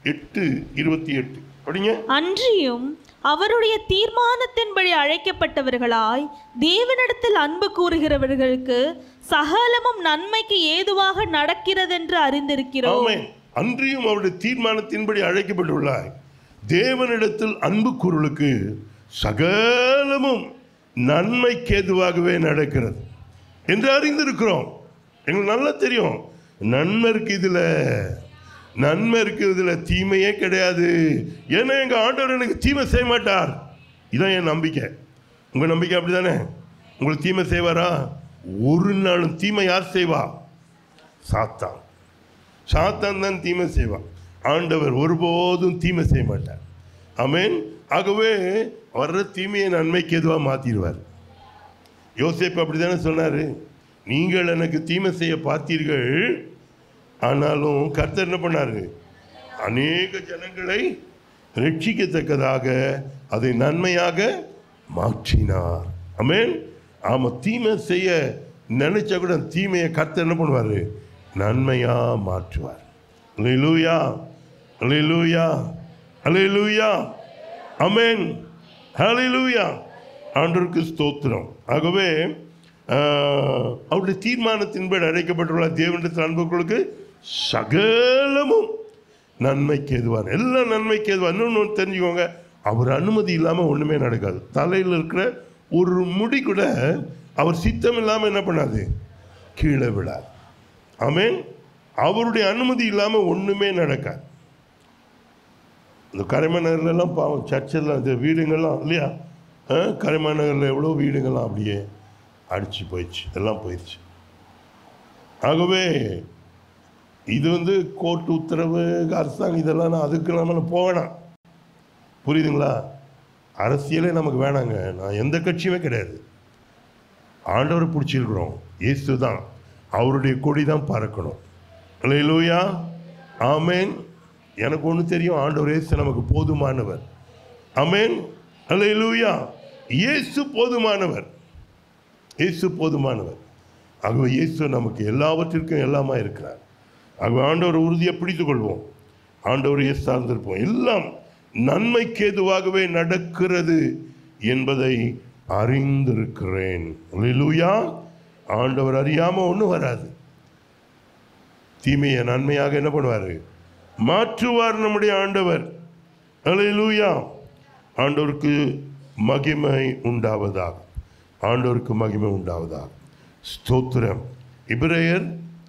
8:28 படிங்க. அன்றியும் அவருடைய தீர்மானத்தின்படி அழைக்கப்பட்டவர்களாய் தேவனிடத்தில் அன்பு கூறுகிறவர்களுக்கு சகலமும் நன்மைக்கு ஏதுவாக நடக்கிறதென்று அறிந்திருக்கிறோம். ஆமென். அன்றியும் அவருடைய தீர்மானத்தின்படி அழைக்கப்பட்டுள்ளாய் தேவனிடத்தில் அன்பு கூறுகளுக்கு சகலமும் நன்மைக்கு ஏதுவாகவே நடக்கிறது என்று அறிந்திருக்கிறோம். எங்களுக்கு நல்லா தெரியும், நன்மை இருக்கு இதில், நன்மை இருக்கு இதில், தீமையே கிடையாது. ஏன்னா எங்கள் ஆண்டவர் எனக்கு தீமை செய்ய மாட்டார். இதான் என் நம்பிக்கை. உங்கள் நம்பிக்கை அப்படி தானே? உங்களுக்கு தீமை செய்வாரா? ஒரு நாளும் தீமை யார் செய்வா? சாத்தான். சாத்தான் தான் தீமை செய்வான். ஆண்டவர் ஒருபோதும் தீமை செய்ய மாட்டார். ஆமென். ஆகவே வர்ற தீமையை நன்மைக்கு எதுவாக மாற்றிடுவார். யோசேப்பு அப்படி தானே சொன்னார், நீங்கள் எனக்கு தீமை செய்ய பார்த்தீர்கள், ஆனாலும் கர்த்தர் என்ன பண்ணார்? அநேக ஜனங்களை ரட்சிக்கத்தக்கதாக அதை நன்மையாக மாற்றினார். ஆமென். ஆமாம். தீமை செய்ய நினைச்சா கூட தீமையை கர்த்தர் என்ன பண்ணுவார்? நன்மையாக மாற்றுவார். அல்லேலூயா, அல்லேலூயா, அல்லேலூயா. ஆமென். ஹல்லேலூயா. ஆண்டவருக்கு ஸ்தோத்திரம். ஆகவே அவருடைய தீர்மானத்தின்படி அழைக்கப்பட்டுள்ள தேவனிடத்தில் அன்புகளுக்கு சகலமும் நன்மைக்கு எதுவார். எல்லாம் நன்மைக்கு எதுவார். இன்னொன்று தெரிஞ்சுக்கோங்க, அவர் அனுமதி இல்லாமல் ஒன்றுமே நடக்காது. தலையில் இருக்கிற ஒரு முடி கூட அவர் சித்தம் இல்லாமல் என்ன பண்ணாது? கீழே விடாது. ஆமென். அவருடைய அனுமதி இல்லாமல் ஒன்றுமே நடக்காது. இந்த கரைம நகர்லாம் பாவம், சர்ச்செல்லாம், இந்த வீடுங்கள்லாம் இல்லையா, கரைம நகரில் எவ்வளோ வீடுங்கள்லாம் அப்படியே அடிச்சு போயிடுச்சு, எல்லாம் போயிடுச்சு. ஆகவே இது கோர்ட்டு உத்தரவு, அரசாங்கம், இதெல்லாம் நான் அதுக்கு நம்ம போவேணாம். புரியுதுங்களா? அரசியலே நமக்கு வேணாங்க. நான் எந்த கட்சியுமே கிடையாது. ஆண்டவரை பிடிச்சிருக்கிறோம். இயேசு தான், அவருடைய கொடி தான் பறக்கணும். அல்லேலூயா. ஆமென். எனக்கு ஒன்று தெரியும், ஆண்டவர் இயேசு நமக்கு போதுமானவர். ஆமென். அல்லேலூயா. இயேசு போதுமானவர். இயேசு போதுமானவர். ஆகவே இயேசு நமக்கு எல்லாவற்றிற்கும் எல்லாமா இருக்கிறார். ஆகவே ஆண்டவர் உறுதியை பிடித்துக் கொள்வோம். ஆண்டவரையே சார்ந்திருப்போம். எல்லாம் நன்மைக்கு ஏதுவாகவே நடக்கிறது என்பதை அறிந்திருக்கிறேன். அல்லேலூயா. ஆண்டவர் அறியாமல் ஒன்றும் வராது. தீமையை நன்மையாக என்ன பண்ணுவார்? மாற்றுவார் நம்முடைய ஆண்டவர். அல்லேலூயா. ஆண்டவருக்கு மகிமை உண்டாவதாக. ஆண்டவருக்கு மகிமை உண்டாவதாக. ஸ்தோத்திரம். எபிரேயர்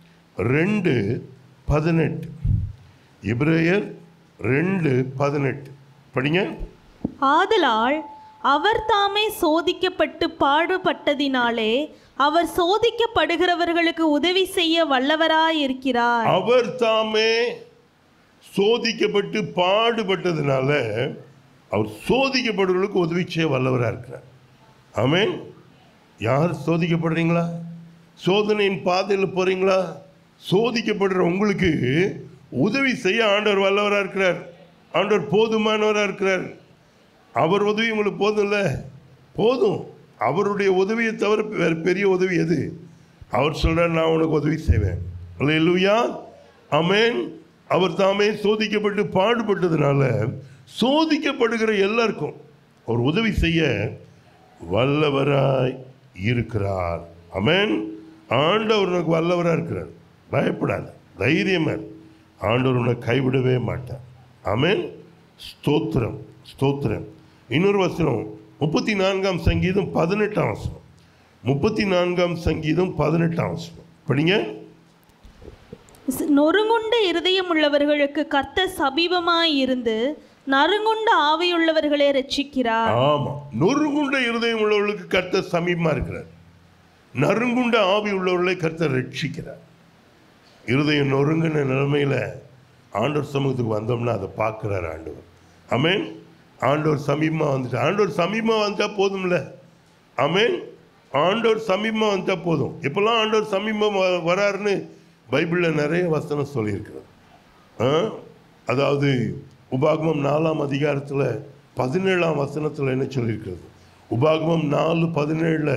2:18. எபிரேயர் 2:18 படிங்க. ஆதலால் அவர் தாமே சோதிக்கப்பட்டு பாடுபட்டதினாலே அவர் சோதிக்கப்படுகிறவர்களுக்கு உதவி செய்ய வல்லவராயிருக்கிறார். அவர் தாமே சோதிக்கப்பட்டு பாடுபட்டதுனால அவர் சோதிக்கப்படுறவர்களுக்கு உதவி செய்ய வல்லவராக இருக்கிறார். ஆமென். யார் சோதிக்கப்படுறீங்களா? சோதனையின் பாதையில் போறீங்களா? சோதிக்கப்படுற உங்களுக்கு உதவி செய்ய ஆண்டவர் வல்லவராக இருக்கிறார். ஆண்டவர் போதுமானவராக இருக்கிறார். அவர் உதவி உங்களுக்கு போதும் இல்லை? போதும். அவருடைய உதவியை தவிர வேறு பெரிய உதவி எது? அவர் சொல்கிறார், நான் உனக்கு உதவி செய்வேன். அல்லேலூயா, ஆமென். அவர் தாமே சோதிக்கப்பட்டு பாடுபட்டதுனால சோதிக்கப்படுகிற எல்லாருக்கும் அவர் உதவி செய்ய வல்லவராய் இருக்கிறார். ஆமென். ஆண்டவர் உனக்கு வல்லவராக இருக்கிறார். பயப்படாத, தைரியமா ஆண்டவர் உன்னை கைவிடவே மாட்டார். ஆமென். ஸ்தோத்திரம், ஸ்தோத்திரம். இன்னொரு வசனம் 34ஆம் சங்கீதம் 18ஆம் வசனம். 34ஆம் சங்கீதம் 18ஆம் வசனம் படிங்க. நொறுங்குண்ட இருதயம் உள்ளவர்களுக்கு கர்த்தர் சமீபமாய் இருந்து நறுங்குண்ட ஆவியுள்ளவர்களை ரட்சிக்கிறார். ஆமா, நொறுங்குண்ட இருதயம் உள்ளவர்களுக்கு கர்த்தர் சமீபமா இருக்கிறார். நறுங்குண்ட ஆவி உள்ளவர்களை கர்த்தர் ரட்சிக்கிறார். இருதயம் நொறுங்கின நிலைமையில ஆண்டவர் சமூகத்துக்கு வந்தோம்னா அதை பார்க்கிறார் ஆண்டவர். ஆமென். ஆண்டவர் சமீபமாக வந்துட்டு, ஆண்டவர் சமீபமாக வந்துட்டா போதும்ல. ஆமென். ஆண்டவர் சமீபமாக வந்துட்டா போதும். இப்போல்லாம் ஆண்டவர் சமீபமாக வராருன்னு பைபிளில் நிறைய வசனம் சொல்லியிருக்கிறது. அதாவது உபாகமம் 4ஆம் அதிகாரத்தில் 17ஆம் வசனத்தில் என்ன சொல்லியிருக்கிறது? உபாகமம் 4:17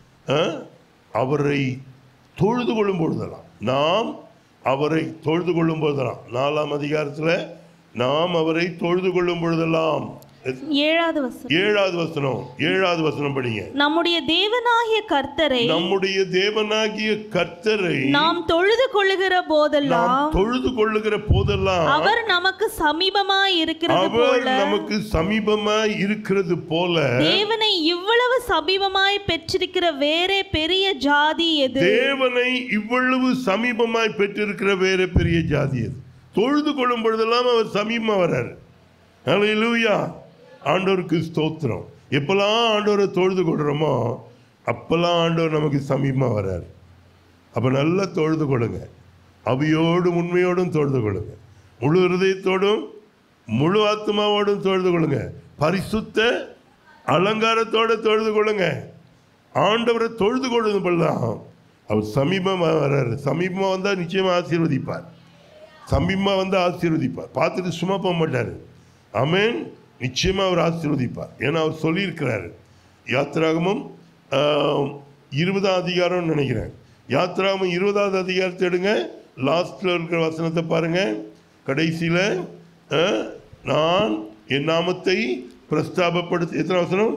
அவரை தொழுது கொள்ளும் பொழுதெல்லாம், நாம் அவரை தொழுது கொள்ளும் பொழுதெல்லாம், 4ஆம் அதிகாரத்தில் நாம் அவரை தொழுது கொள்ளும் பொழுதெல்லாம், 7வது வசனம் படிங்க. நம்முடைய தேவனாகிய கர்த்தரை, நம்முடைய தேவனாகிய கர்த்தரை நாம் தொழுது கொள்ளுகிற போதெல்லாம், அவர் நமக்கு சமீபமாய் இருக்கிறது அவர் போல, நமக்கு சமீபமாய் இருக்கிறது போல, தேவனை இவ்வளவு சமீபமாய் பெற்றிருக்கிற வேறே பெரிய ஜாதி எது? தேவனை இவ்வளவு சமீபமாய் பெற்றிருக்கிற வேற பெரிய ஜாதி எது? தொழுது கொள்ளும் பொழுதெல்லாம் அவர் சமீபமா வர்றாரு. அல்லேலூயா, ஆண்டவருக்கு ஸ்தோத்திரம். எப்பெல்லாம் ஆண்டவரை தொழுது கொள்றோமோ அப்பெல்லாம் ஆண்டவர் நமக்கு சமீபமா வர்றாரு. அப்ப நல்லா தொழுது கொள்ளுங்க. அவியோடும் உண்மையோடும் தொழுது கொள்ளுங்க. முழு இருதயத்தோடும் முழு ஆத்மாவோடும் தொழுது கொள்ளுங்க. பரிசுத்த அலங்காரத்தோடு தொழுது கொள்ளுங்க. ஆண்டவரை தொழுது கொள்ளும் பொழுதுதான் அவர் சமீபமா வர்றாரு. சமீபமா வந்தா நிச்சயமா ஆசீர்வதிப்பார். சமீபமா வந்து ஆசீர்வதிப்பார். பார்த்துட்டு சும்மா போக மாட்டார். ஆமென். நிச்சயமா அவர் ஆசீர்வதிப்பார். ஏன்னா அவர் சொல்லியிருக்கிறாரு. யாத்திராகமம் 20ஆம் அதிகாரம் நினைக்கிறேன். யாத்திராகமம் 20வது அதிகாரத்தை எடுங்க. லாஸ்ட்ல இருக்கிற வசனத்தை பாருங்க. கடைசியில நான் என் நாமத்தை பிரஸ்தாபப்படுத்த, எத்தனை வசனம்?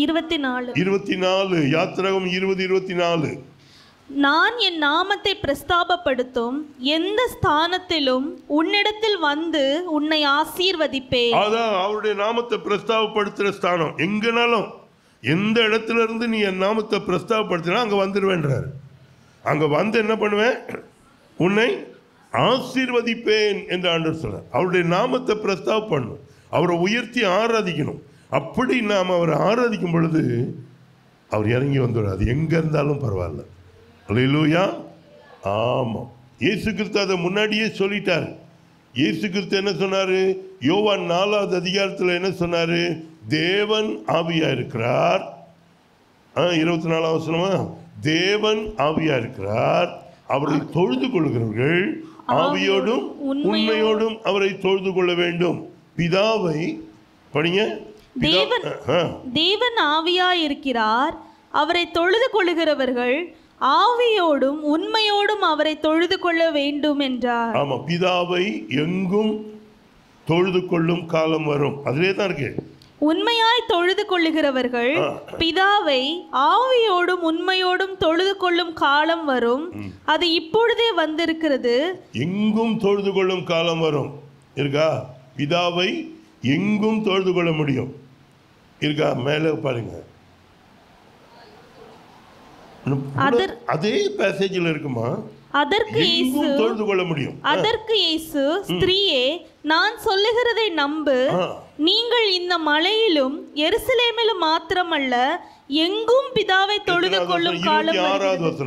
24. யாத்திராகமம் 20:24. நான் என் நாமத்தை பிரஸ்தாபப்படுத்தும் எந்த ஸ்தானத்திலும் உன்னிடத்தில் வந்து உன்னை ஆசீர்வதிப்பேன். அதான் அவருடைய நாமத்தை பிரஸ்தாபப்படுத்துற ஸ்தானம். எங்கனாலும் எந்த இடத்துல இருந்து நீ என் நாமத்தை பிரஸ்தாபப்படுத்தினா அங்க வந்துடுவேன்றாரு. அங்க வந்து என்ன பண்ணுவேன்? உன்னை ஆசீர்வதிப்பேன் என்று ஆண்டவர் சொல்றார். அவருடைய நாமத்தை பிரஸ்தாபம் பண்ணணும். அவரை உயர்த்தி ஆராதிக்கணும். அப்படி நாம் அவரை ஆராதிக்கும் பொழுது அவர் இறங்கி வந்துடுறார். அது எங்க இருந்தாலும் பரவாயில்ல. அல்லேலூயா, ஆமாம். இயேசு கிறிஸ்து அதை முன்னாடியே சொல்லிட்டார். இயேசு கிறிஸ்து என்ன சொன்னாரு? யோவான் 4வது அதிகாரத்தில் என்ன சொன்னாரு? தேவன் ஆவியா இருக்கிறார். 24ஆம் வசனமா? தேவன் ஆவியா இருக்கிறார். அவரை தொழுது கொள்கிறவர்கள் ஆவியோடும் உண்மையோடும் அவரை தொழுது கொள்ள வேண்டும். பிதாவை படிங்க. தேவன் ஆவியா இருக்கிறார். அவரை தொழுது கொள்கிறவர்கள் ஆவியோடும் உண்மையோடும் அவரை தொழுது கொள்ள வேண்டும் என்றார். ஆமா, பிதாவை எங்கும் தொழுது கொள்ளும் காலம் வரும். அதிலே தான் இருக்கு. உண்மையாய் தொழுது கொள்ளுகிறவர்கள் பிதாவை ஆவியோடும் உண்மையோடும் தொழுது கொள்ளும் காலம் வரும். அது இப்பொழுதே வந்திருக்கிறது. எங்கும் தொழுது கொள்ளும் காலம் வரும். இருக்கா? பிதாவை எங்கும் தொழுது கொள்ள முடியும். இருக்கா? மேலே பாருங்க. அதே பேசேஜில் இருக்குமா? அதற்கு இயேசு தொழுது கொள்ள முடியும். அதற்கு இயேசு, ஸ்திரீயே, நான் சொல்லுகிறதை நம்பு. நீங்கள் இந்த மலையிலும் எருசலேமிலும் மாத்திரமல்ல, எங்கும் பிதாவை தொழுது கொள்ளும் காலம் வருகிறது.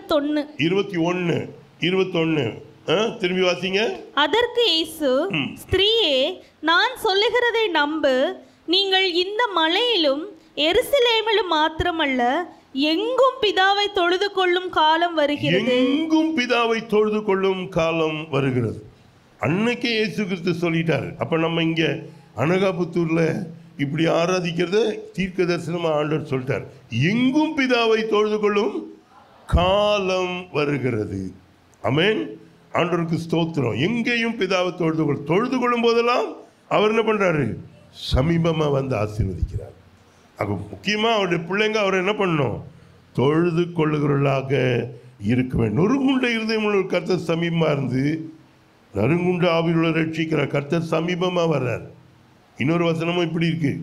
21 திரும்பி வாசிங்க. அதற்கு இயேசு, ஸ்திரீயே, நான் சொல்லுகிறதை நம்பு. நீங்கள் இந்த மலையிலும் எருசலேமிலும் மாத்திரமல்ல, எங்கும் பிதாவை தொழுது கொள்ளும் காலம் வருகிறது. எங்கும் பிதாவை தொழுது கொள்ளும் காலம் வருகிறது. அன்னைக்கே இயேசு கிறிஸ்து சொல்லிட்டாரு. அப்ப நம்ம இங்க அனகாபுத்தூர்ல இப்படி ஆராதிக்கிறத தீர்க்க தரிசனமா ஆண்டவர் சொல்லிட்டார். எங்கும் பிதாவை தொழுது கொள்ளும் காலம் வருகிறது. ஆமென். ஆண்டவருக்கு ஸ்தோத்திரம். எங்கேயும் பிதாவை தொழுது கொள்ளும் போதெல்லாம் அவர் என்ன பண்றாரு? சமீபமா வந்து ஆசீர்வதிக்கிறார். அப்போ முக்கியமாக அவருடைய பிள்ளைங்க அவரை என்ன பண்ணணும்? தொழுது கொள்ளுகிறவர்களாக இருக்க வேண்டும். நொறுங்குண்ட இருதயமுள்ள கர்த்தர் சமீபமாக இருந்து நறுங்குண்ட ஆவியுள்ள ரட்சிக்கிற கர்த்தர் சமீபமாக வர்றார். இன்னொரு வசனமும் இப்படி இருக்கு,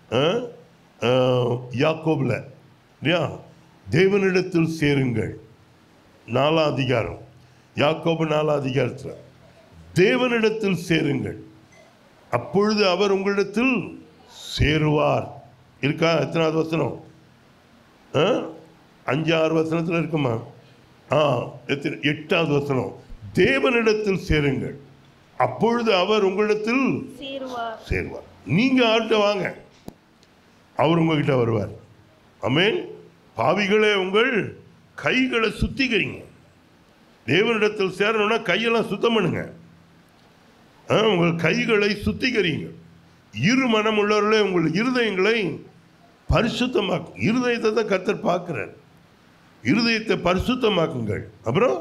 யாக்கோபில் இல்லையா? தேவனிடத்தில் சேருங்கள். 4ஆம் அதிகாரம், யாக்கோபு 4ஆம் அதிகாரத்தில் தேவனிடத்தில் சேருங்கள், அப்பொழுது அவர் உங்களிடத்தில் சேருவார். இருக்கா? எத்தனாவது வசனம்? 5-6 வசனத்தில் இருக்குமா? 8வது வசனம், தேவனிடத்தில் சேருங்கள், அப்பொழுது அவர் உங்களிடத்தில் சேருவார். நீங்க அவர்கிட்ட வாங்க, அவர் உங்ககிட்ட வருவார். ஆமென். பாவிகளே, உங்கள் கைகளை சுத்திக்கிறீங்க. தேவனிடத்தில் சேரணும்னா கையெல்லாம் சுத்தம் பண்ணுங்க. உங்கள் கைகளை சுத்திக்கிறீங்க. இரு மனம் உள்ளவர்களே, உங்கள் இருதயங்களை பரிசுத்தமாக்கும். இருதயத்தை தான் கர்த்தர் பார்க்கிறார். இருதயத்தை பரிசுத்தமாக்குங்கள். அப்புறம்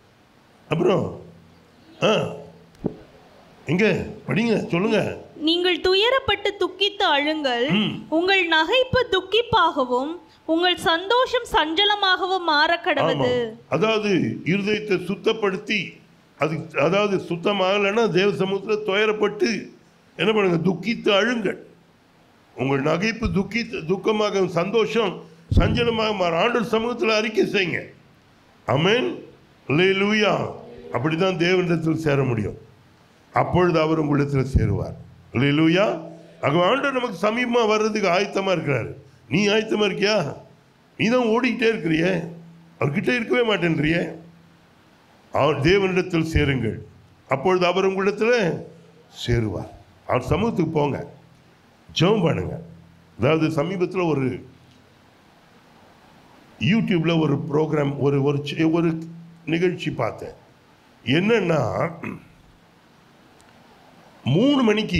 எங்க படிங்க, சொல்லுங்க. நீங்கள் துயரப்பட்டு துக்கித்து அழுங்கள், உங்கள் நகைப்பு துக்கிப்பாகவும் உங்கள் சந்தோஷம் சஞ்சலமாகவும் மாற கடவுது. அதாவது இருதயத்தை சுத்தப்படுத்தி, அதாவது சுத்தமாகலைன்னா தேவ சமூகத்தில் துயரப்பட்டு என்ன பண்ணுங்க? துக்கித்து அழுங்கள். உங்கள் நகைப்பு துக்கமாக, சந்தோஷம் சஞ்சலமாக மாற ஆண்டவர் சமூகத்தில் அறிக்கை செய்யுங்க. ஆமென். அல்லேலூயா. அப்படிதான் தேவனிடத்தில் சேர முடியும். அப்பொழுது அவர் உங்களிடத்தில் சேருவார். அல்லேலூயா. ஆண்டவர் நமக்கு சமீபமாக வர்றதுக்கு ஆயத்தமாக இருக்கிறாரு. நீ ஆயத்தமாக இருக்கியா? நீ தான் ஓடிக்கிட்டே இருக்கிறிய, அவர்கிட்ட இருக்கவே மாட்டேன்றிய. அவர் தேவனிடத்தில் சேருங்கள், அப்பொழுது அவர் உங்களிடத்தில் சேருவார். அவர் சமூகத்துக்கு போங்க, ஜெபம் பண்ணுங்க. அதாவது சமீபத்தில் ஒரு யூடியூப்ல ஒரு ப்ரோக்ராம், ஒரு நிகழ்ச்சி பார்த்தேன். என்னன்னா 3 மணிக்கு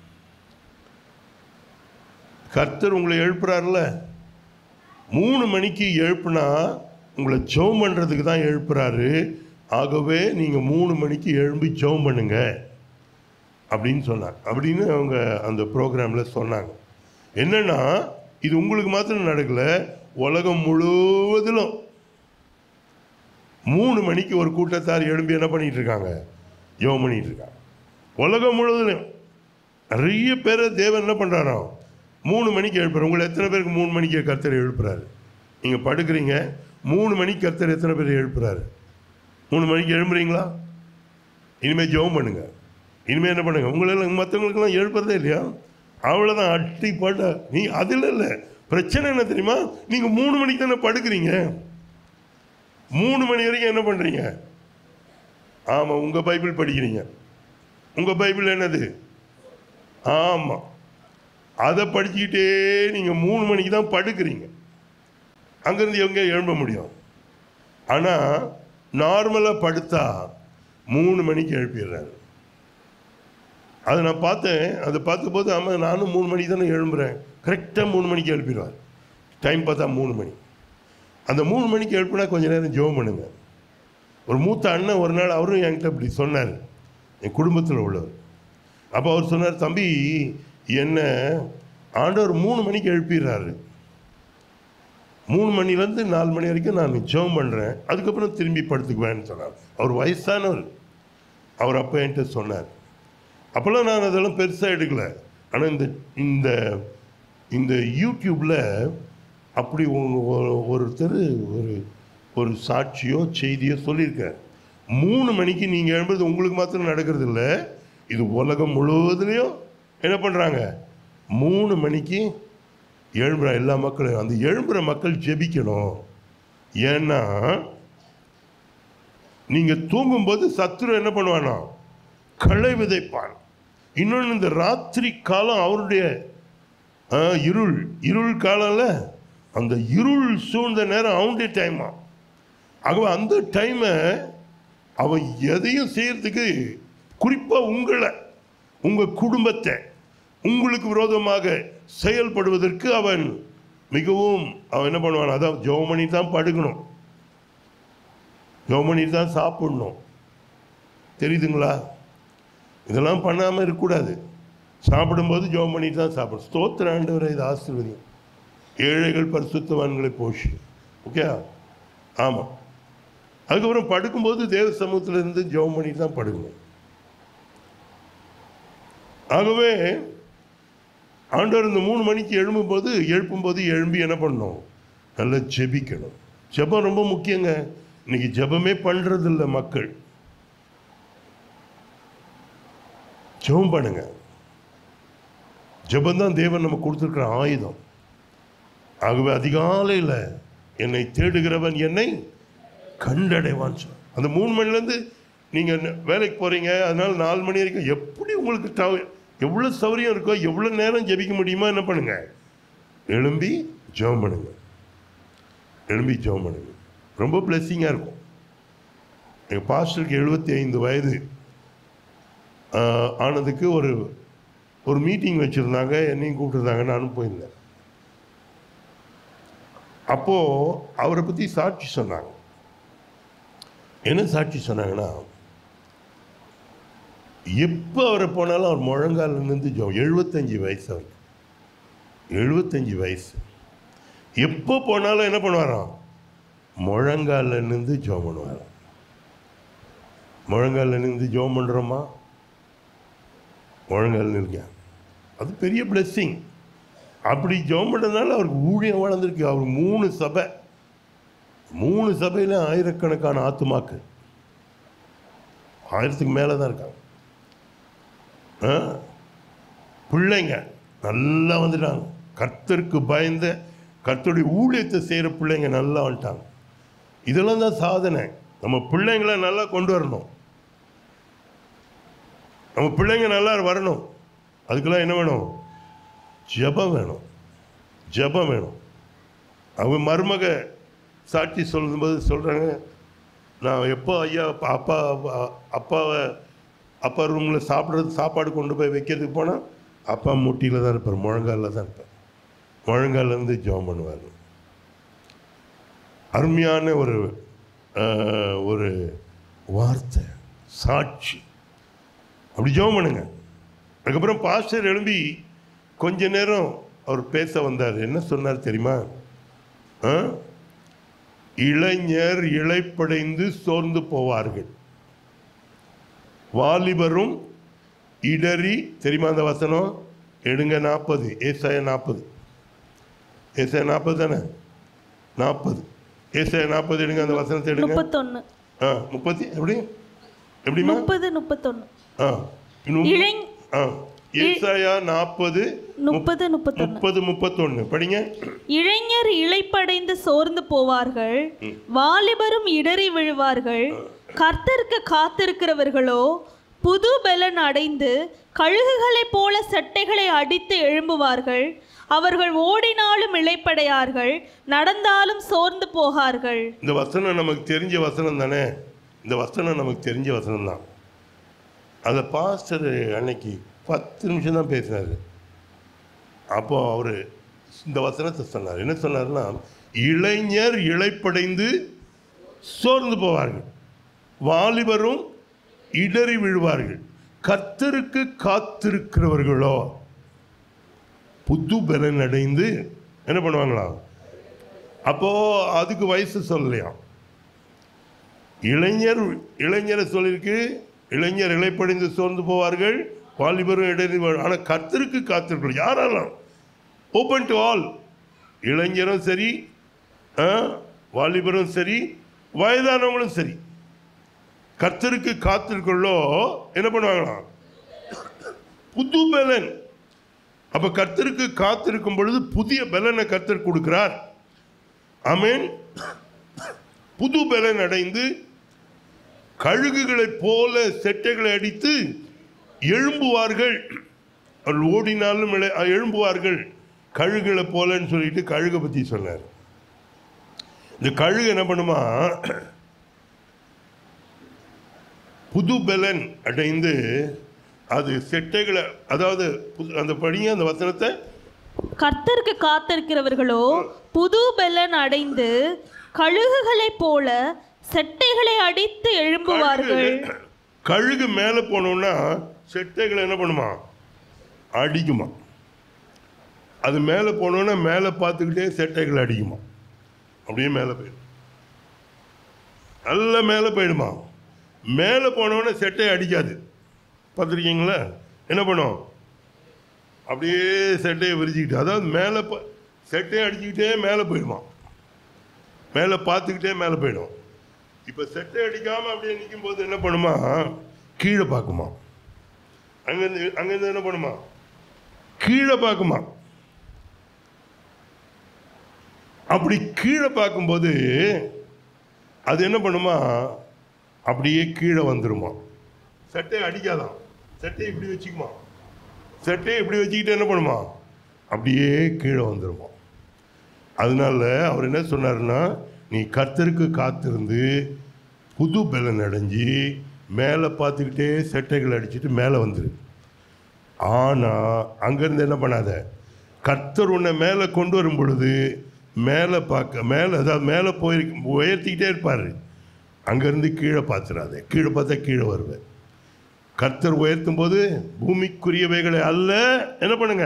கர்த்தர் உங்களை எழுப்புறாருல, 3 மணிக்கு எழுப்புனா உங்களை ஜெபம் பண்ணுறதுக்கு தான் எழுப்புறாரு. ஆகவே நீங்கள் 3 மணிக்கு எழும்பி ஜெபம் பண்ணுங்க அப்படின்னு சொன்னாங்க. அப்படின்னு அவங்க அந்த ப்ரோக்ராமில் சொன்னாங்க. என்னன்னா, இது உங்களுக்கு மாத்திரம் நடக்கல, உலகம் முழுவதிலும் 3 மணிக்கு ஒரு கூட்டத்தார் எழும்பி என்ன பண்ணிட்டு இருக்காங்க? ஜெபம் பண்ணிட்டு இருக்காங்க. உலகம் முழுவதிலும் நிறைய பேரை தேவன் என்ன பண்ணுறாரோ 3 மணிக்கு எழுப்புறாரு. உங்களை எத்தனை பேருக்கு 3 மணிக்கு கர்த்தர் எழுப்புறாரு? நீங்கள் படுக்கிறீங்க, 3 மணிக்கு கர்த்தர் எத்தனை பேர் எழுப்புறாரு? 3 மணிக்கு எழும்புறீங்களா? இனிமேல் ஜெபம் பண்ணுங்க. இனிமேல் என்ன பண்ணுங்க? உங்களெல்லாம் மற்றவங்களுக்கெல்லாம் எழுப்புறதே இல்லையா? அவ்வளோதான், அட்டி பாட்டா. நீ அதில் இல்லை. பிரச்சனை என்ன தெரியுமா? நீங்கள் 3 மணிக்கு தானே படுக்கிறீங்க. 3 மணி வரைக்கும் என்ன பண்ணுறீங்க? ஆமாம், உங்கள் பைபிள் படிக்கிறீங்க. உங்கள் பைபிள் என்னது? ஆமாம், அதை படிச்சுக்கிட்டே நீங்கள் 3 மணிக்கு தான் படுக்கிறீங்க. அங்கேருந்து எங்கே எழும்ப முடியும்? ஆனால் நார்மலாக படுத்தா 3 மணிக்கு எழுப்பிடுறாரு. அதை நான் பார்த்தேன். அதை பார்த்தபோது ஆமாம், நானும் 3 மணிக்கு தானே எழும்புறேன். கரெக்டாக 3 மணிக்கு எழுப்பிடுவார். டைம் பார்த்தா 3 மணி. அந்த 3 மணிக்கு எழுப்பினா கொஞ்சம் நேரம் ஜெபம் பண்ணுங்க. ஒரு மூத்த அண்ணன் ஒரு நாள் அவரும் என்கிட்ட இப்படி சொன்னார், என் குடும்பத்தில் உள்ளவர். அப்போ அவர் சொன்னார், தம்பி, என்ன ஆண்டவர் 3 மணிக்கு எழுப்பிடுறாரு. 3 மணிலேருந்து 4 மணி வரைக்கும் நான் ஜெபம் பண்ணுறேன், அதுக்கப்புறம் திரும்பி படுத்துக்குவேன்னு சொன்னார். அவர் வயசானவர். அவர் அப்போ என்கிட்ட சொன்னார். அப்போல்லாம் நான் அதெல்லாம் பெருசாக எடுக்கலை. ஆனால் இந்த இந்த யூடியூப்பில் அப்படி ஒருத்தர் ஒரு சாட்சியோ செய்தியோ சொல்லியிருக்கார். 3 மணிக்கு நீங்கள் எழும்புறது உங்களுக்கு மாத்திரம் நடக்கிறது இல்லை, இது உலகம் முழுவதுலேயும் என்ன பண்ணுறாங்க, 3 மணிக்கு எழும்புற எல்லா மக்களும். அந்த எழும்புற மக்கள் ஜெபிக்கணும். ஏன்னா நீங்கள் தூங்கும்போது சத்துரு என்ன பண்ணுவானா, களை விதைப்பான். இன்னொன்று, இந்த ராத்திரி காலம் அவருடைய இருள் காலம்ல, அந்த இருள் சூழ்ந்த நேரம் அவனுடைய டைமா. ஆகவே அந்த டைமை அவன் எதையும் செய்யறதுக்கு, குறிப்பாக உங்களை, உங்கள் குடும்பத்தை உங்களுக்கு விரோதமாக செயல்படுவதற்கு அவன் மிகவும் என்ன பண்ணுவான், அதான் ஜெபம் பண்ணி தான் படுக்கணும், ஜெபம் பண்ணி தான் சாப்பிடணும். தெரியுதுங்களா? இதெல்லாம் பண்ணாமல் இருக்கக்கூடாது. சாப்பிடும்போது ஜெபம் பண்ணி தான் சாப்பிடணும். ஸ்தோத்திர ஆண்டவரை, இது ஆசீர்வதியும். ஏழைகள் பரிசுத்தவான்களை போஷி. ஓகே, ஆமாம். அதுக்கப்புறம் படுக்கும்போது தேவ சமூகத்தில் இருந்து ஜெபம் பண்ணி தான் படுக்கணும். ஆகவே ஆண்டவர் இந்த 3 மணிக்கு எழுப்பும்போது எழும்பி என்ன பண்ணணும், நல்லா ஜெபிக்கணும். ஜெபம் ரொம்ப முக்கியங்க. இன்னைக்கு ஜெபமே பண்ணுறதில்ல மக்கள். ஜெபம் பண்ணுங்க. ஜெபந்தான் தேவன் நம்ம கொடுத்துருக்கிற ஆயுதம். ஆகவே அதிகாலையில் என்னை தேடுகிறவன் என்னை கண்டடைவான். அந்த 3 மணிலேருந்து நீங்கள் வேலைக்கு போகிறீங்க, அதனால் 4 மணி வரைக்கும் எப்படி உங்களுக்கு எவ்வளோ சௌகரியம் இருக்கோ, எவ்வளோ நேரம் ஜெபிக்க முடியுமோ என்ன பண்ணுங்க, எழும்பி ஜெபம் பண்ணுங்க. எழும்பி ஜெபம் பண்ணுங்க. ரொம்ப பிளெஸ்ஸிங்காக இருக்கும். எங்கள் பாஸ்டருக்கு 75 வயது ஆனதுக்கு ஒரு மீட்டிங் வச்சுருந்தாங்க, என்னையும் கூப்பிட்டுருந்தாங்க, நானும் போயிருந்தேன். அப்போது அவரை பற்றி சாட்சி சொன்னாங்க. என்ன சாட்சி சொன்னாங்கன்னா, எப்போ அவரை போனாலும் அவர் முழங்கால நின்று ஜெபம். 75 வயசு அவருக்கு, 75 வயசு. எப்போ போனாலும் என்ன பண்ணுவாராம், முழங்கால நின்று ஜெபம் பண்ணுவாராம். முழங்கால நின்று ஜெபம் பண்ணுறோமா? முழங்கால் நிற்க, அது பெரிய பிளெஸ்ஸிங். அப்படி ஜெபம் பண்ணுறதுனால அவருக்கு ஊழியம் வளர்ந்துருக்கு. அவர் 3 சபையில் ஆயிரக்கணக்கான ஆத்துமாக்கள், 1000க்கு மேலே தான் இருக்காங்க. பிள்ளைங்க நல்லா வந்துட்டாங்க. கர்த்தருக்கு பயந்த, கர்த்தருடைய ஊழியத்தை செய்கிற பிள்ளைங்க நல்லா வந்துட்டாங்க. இதெல்லாம் தான் சாதனை. நம்ம பிள்ளைங்களை நல்லா கொண்டு வரணும். நம்ம பிள்ளைங்க நல்லா வரணும். அதுக்கெல்லாம் என்ன வேணும்? ஜெபம் வேணும். ஜெபம் வேணும். அவங்க மருமக சாட்சி சொல்லும்போது சொல்கிறாங்க, நான் எப்போ ஐயா அப்பா ரூமில் சாப்பாடு கொண்டு போய் வைக்கிறதுக்கு போனால் அப்பா முட்டியில் தான் இருப்பார், முழங்காலில் தான் இருப்பார். முழங்காலேருந்து ஜெபம் பண்ணுவார். அருமையான ஒரு வார்த்தை, சாட்சி. அப்படி ஜெபம் பண்ணுங்க. அதுக்கப்புறம் பாஸ்டர் எழும்பி கொஞ்ச நேரம் அவர் பேச வந்தார். என்ன சொன்னார் தெரியுமா? இளைஞர் இளைப்படைந்து சோர்ந்து போவார்கள், வாலிபரும் இடறி. தெரியுமா அந்த வசனம்? எடுங்க, 40, ஏசாயா 40. ஏசாயா 40 தானே? 40, ஏசாயா 40 எடுங்க. அந்த வசனத்தை எடுங்க. 31. 30 எப்படிமா? 30, 31. ஏசாயா 40, 31 படிங்க. இளைஞர் இளைப்படைந்து சோர்ந்து போவார்கள், வாலிபரும் இடறி விழுவார்கள். கர்த்தருக்கு காத்திருக்கிறவர்களோ புது பலன் அடைந்து கழுகுகளைப் போல சட்டைகளை அடித்து எழும்புவார்கள். அவர்கள் ஓடினாலும் இளைப்படையார்கள், நடந்தாலும் சோர்ந்து போகார்கள். இந்த வசனம் நமக்கு தெரிஞ்ச வசனம் தானே? இந்த வசனம் நமக்கு தெரிஞ்ச வசனம் தான். அதை பாஸ்டர் அன்னைக்கு 10 நிமிஷம் தான் பேசினார். அப்போ அவர் இந்த வசனத்தை சொன்னார். என்ன சொன்னார்னா, இளைஞர் இளைப்படைந்து சோர்ந்து போவார்கள், வாலிபரும் இடறி விழுவார்கள். கர்த்தருக்கு காத்திருக்கிறவர்களோ புது பலன் அடைந்து என்ன பண்ணுவாங்களா? அப்போ அதுக்கு வயசு சொல்லலையா? இளைஞரை சொல்லியிருக்கு. இளைஞர் இளைப்படைந்து சோர்ந்து போவார்கள், வாலிபரும் இடறி. ஆனால் கர்த்தருக்கு காத்திருக்கிறோம். யாரெல்லாம்? Open to all. இளைஞரும் சரி, வாலிபரும் சரி, வயதானவங்களும் சரி. கர்த்தருக்கு காத்திருக்கோ என்ன பண்ணுவாங்களாம்? புது பலன். அப்ப கர்த்தருக்கு காத்திருக்கும் பொழுது புதிய பலனை கர்த்தர் கொடுக்கிறார். ஆமென். புது பலன் அடைந்து கழுகுகளைப் போல செட்டைகளை அடித்து எழும்புவார்கள். அவர்கள் ஓடினாலும் எழும்புவார்கள் கழுகுகளை போலன்னு சொல்லிட்டு கழுகை பற்றி சொன்னார். இந்த கழுகு என்ன பண்ணுமா? புது பலன் அடைந்து அது செட்டைகளை, அதாவது அந்த படிய அந்த வசனத்தை, கர்த்தருக்கு காத்திருக்கிறவர்களோ புது பலன் அடைந்து கழுகுகளைப் போல செட்டைகளை அடித்து எழும்புவார்கள். கழுகு மேலே போனோம்னா செட்டைகளை என்ன பண்ணுமா? அடிக்குமா. அது மேலே போனோன்னா மேலே பார்த்துக்கிட்டே செட்டைகளை அடிக்குமா. அப்படியே மேலே போயிடும், நல்ல மேலே போயிடுமா. மேலே போனோடனே செட்டையை அடிக்காது. பார்த்துருக்கீங்களா? என்ன பண்ணும்? அப்படியே செட்டையை விரிச்சுக்கிட்டு, அதாவது மேலே செட்டையை அடிச்சுக்கிட்டே மேலே போயிடுமா. மேலே பார்த்துக்கிட்டே மேலே போயிடும். இப்போ செட்டை அடிக்காமல் அப்படியே நிற்கும் போது என்ன பண்ணுமா? கீழே பார்க்குமா. அங்கேருந்து என்ன பண்ணுமா? கீழே பார்க்குமா. அப்படி கீழே பார்க்கும்போது அது என்ன பண்ணுமா? அப்படியே கீழே வந்துருமா. செட்டையை அடிக்காதான், செட்டையை இப்படி வச்சுக்குமா. செட்டையை இப்படி வச்சுக்கிட்டு என்ன பண்ணுமா? அப்படியே கீழே வந்துருமா. அதனால அவர் என்ன சொன்னார்னா, நீ கர்த்தருக்கு காத்திருந்து புது பலன் அடைஞ்சி மேலே பார்த்துக்கிட்டே செட்டைகள் அடிச்சுட்டு மேலே வந்துரு. ஆனால் அங்கேருந்து என்ன பண்ணாத, கர்த்தர் உன்னை மேலே கொண்டு வரும் பொழுது மேலே அதாவது மேலே உயர்த்திக்கிட்டே இருப்பார். அங்கேருந்து கீழே பார்த்துடாத. கீழே பார்த்தா கீழே வருவேன். கர்த்தர் உயர்த்தும் போது பூமிக்குரியவைகளை அல்ல, என்ன பண்ணுங்க?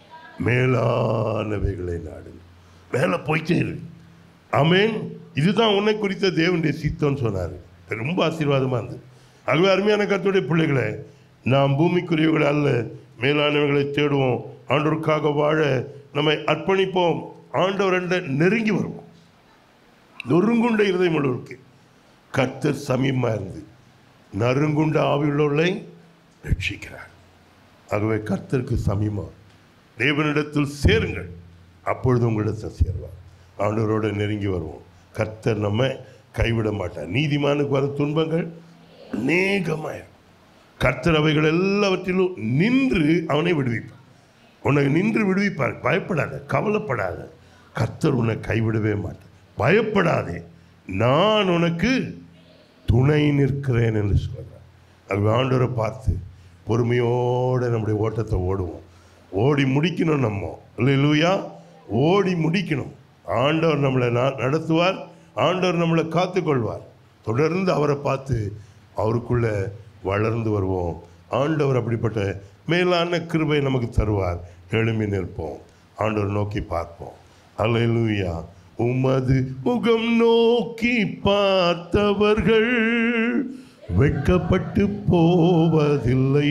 மேலானவைகளை நாடுங்க. மேலே போயிட்டே இரு. ஆமென். இதுதான் உன்னை குறித்த தேவனுடைய சித்தம்னு சொன்னார். ரொம்ப ஆசீர்வாதமாக இருந்தது. ஆகவே அருமையான கர்த்தருடைய பிள்ளைகளை, நாம் பூமிக்குரியவர்களை அல்ல மேலானவர்களை தேடுவோம். ஆண்டவருக்காக வாழ நம்மை அர்ப்பணிப்போம். ஆண்டவரண்ட நெருங்கி வருவோம். நொறுங்குண்ட இருதயம் உள்ளவருக்கு கர்த்தர் சமீபமாக இருந்து நறுங்குண்ட ஆவியுள்ளவர்களை ரட்சிக்கிறார். ஆகவே கர்த்தருக்கு சமீபமாக தேவனிடத்தில் சேருங்கள், அப்பொழுது உங்களிடத்தில் சேர்வார். ஆண்டவரோடு நெருங்கி வருவோம். கர்த்தர் நம்ம கைவிட மாட்டார். நீதிமானுக்கு வர துன்பங்கள் அநேகமாக கர்த்தர் அவைகள் எல்லாவற்றிலும் நின்று அவனை விடுவிப்பார். உன்னை நின்று விடுவிப்பார். பயப்படாத, கவலைப்படாத. கர்த்தர் உன்னை கைவிடவே மாட்டார். பயப்படாதே, நான் உனக்கு துணை நிற்கிறேன் என்று சொல்கிறார். அது ஆண்டவரை பார்த்து பொறுமையோடு நம்முடைய ஓட்டத்தை ஓடுவோம். ஓடி முடிக்கணும். நம்ம அல்லேலூயா, ஓடி முடிக்கணும். ஆண்டவர் நம்மளை நடத்துவார். ஆண்டவர் நம்மளை காத்துக்கொள்வார். தொடர்ந்து அவரை பார்த்து அவருக்குள்ளே வளர்ந்து வருவோம். ஆண்டவர் அப்படிப்பட்ட மேலான கிருபை நமக்கு தருவார். எழும்பி நிற்போம், ஆண்டவர் நோக்கி பார்ப்போம். அல்லேலூயா. உமது முகம் நோக்கி பார்த்தவர்கள் வெட்கப்பட்டு போவதில்லை.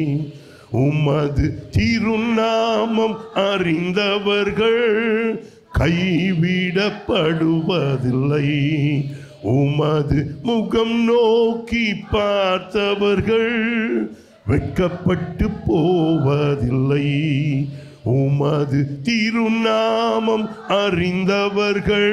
உமது திருநாமம் அறிந்தவர்கள் கைவிடப்படுவதில்லை. உமது முகம் நோக்கி பார்த்தவர்கள் வெட்கப்பட்டு போவதில்லை. உமது திருநாமம் அறிந்தவர்கள்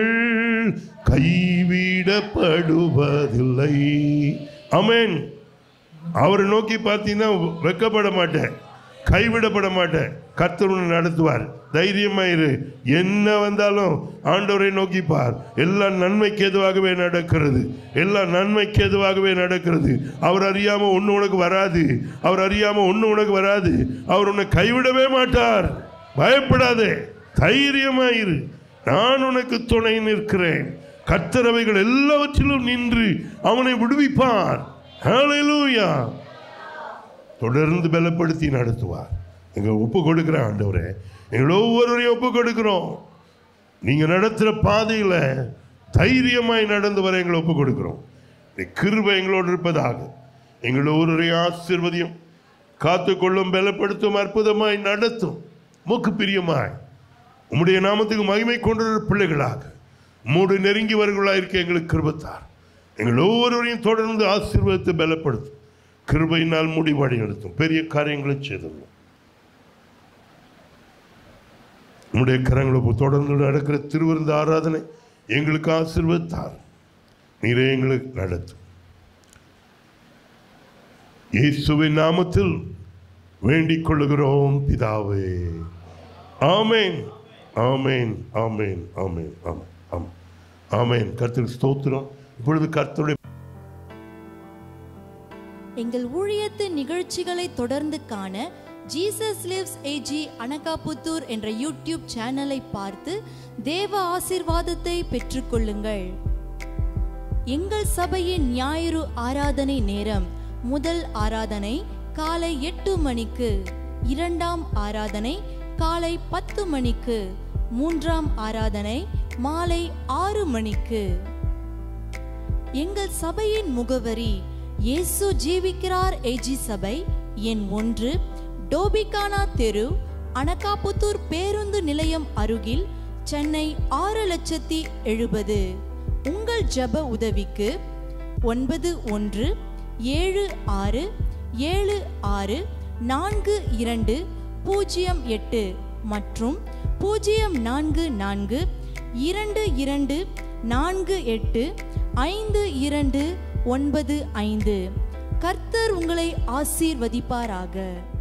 கைவிடப்படுவதில்லை. ஆமென். அவரை நோக்கி பார்த்தீங்கன்னா வெட்கப்பட மாட்டேன், கைவிடப்பட மாட்டேன். கர்த்தர் உன்னை நடத்துவார். தைரியமாயிரு. என்ன வந்தாலும் ஆண்டவரை நோக்கி பார். எல்லாம் நன்மைக்கு எதுவாகவே நடக்கிறது. எல்லாம் நன்மைக்கு எதுவாகவே நடக்கிறது. அவர் அறியாம ஒண்ணு உனக்கு வராது. அவர் அறியாம ஒண்ணு உனக்கு வராது. அவர் உன்னை கைவிடவே மாட்டார். பயப்படாதே, தைரியமாயிரு. நான் உனக்கு துணை நிற்கிறேன். கர்த்தர் அவைகள் எல்லாவற்றிலும் நின்று அவனை விடுவிப்பார். ஹல்லேலூயா. தொடர்ந்து பலப்படுத்தி நடத்துவார். எங்கள் ஒப்பு கொடுக்குற ஆண்டவரே, எங்கள் ஒவ்வொருவரையும் ஒப்பு கொடுக்கிறோம். நீங்கள் நடத்துகிற பாதையில் தைரியமாய் நடந்து வர எங்களை ஒப்பு கொடுக்கிறோம். கிருபை எங்களோடு இருப்பதாக. எங்கள் ஒவ்வொருவரையும் ஆசீர்வதியும், காத்துக்கொள்ளும், பலப்படுத்தும், அற்புதமாய் நடத்தும். மூக்கு பிரியமாய் உம்முடைய நாமத்துக்கு மகிமை கொண்ட பிள்ளைகளாக மூடு நெருங்கி வருகளாக இருக்க எங்களுக்கு கிருபைத்தார். எங்கள் ஒவ்வொருவரையும் தொடர்ந்து ஆசீர்வாதத்தை பலப்படுத்தும். கிருபையினால் முடிவடை நடத்தும். பெரிய காரியங்களை செய்துள்ளோம். நம்முடைய கரங்களை தொடர்ந்து நடக்கிற திருவிருந்த ஆராதனை எங்களுக்கு ஆசீர்வதித்தார். நீரே எங்களுக்கு நடத்தும். இயேசுவின் நாமத்தில் வேண்டிக் கொள்ளுகிறோம் பிதாவே. ஆமென், ஆமென், ஆமென், ஆமென், ஆமென், ஆமென். கர்த்தருக்கு ஸ்தோத்திரம். இப்பொழுது கர்த்தருடைய எங்கள் ஊழியத்தின் நிகழ்ச்சிகளை தொடர்ந்து காண ஜீசஸ் லிவ்ஸ் ஏஜி அனகாபுத்தூர் என்ற யூடியூப் சேனலை பார்த்து தேவ ஆசீர்வாதத்தை பெற்றுக்கொள்ளுங்கள். எங்கள் சபையின் ஞாயிறு ஆராதனை நேரம்: முதல் ஆராதனை காலை 8 மணிக்கு, இரண்டாம் ஆராதனை காலை 10 மணிக்கு, மூன்றாம் ஆராதனை மாலை 6 மணிக்கு. எங்கள் சபையின் முகவரி: இயேசு ஜீவிக்கிறார் ஏஜி சபை, எண் 1, டோபிகானா தெரு, அனகாபுத்தூர் பேருந்து நிலையம் அருகில், சென்னை 6,70,000. உங்கள் ஜெப உதவிக்கு 9176764208 மற்றும் 04422485295. கர்த்தர் உங்களை ஆசீர்வதிப்பாராக.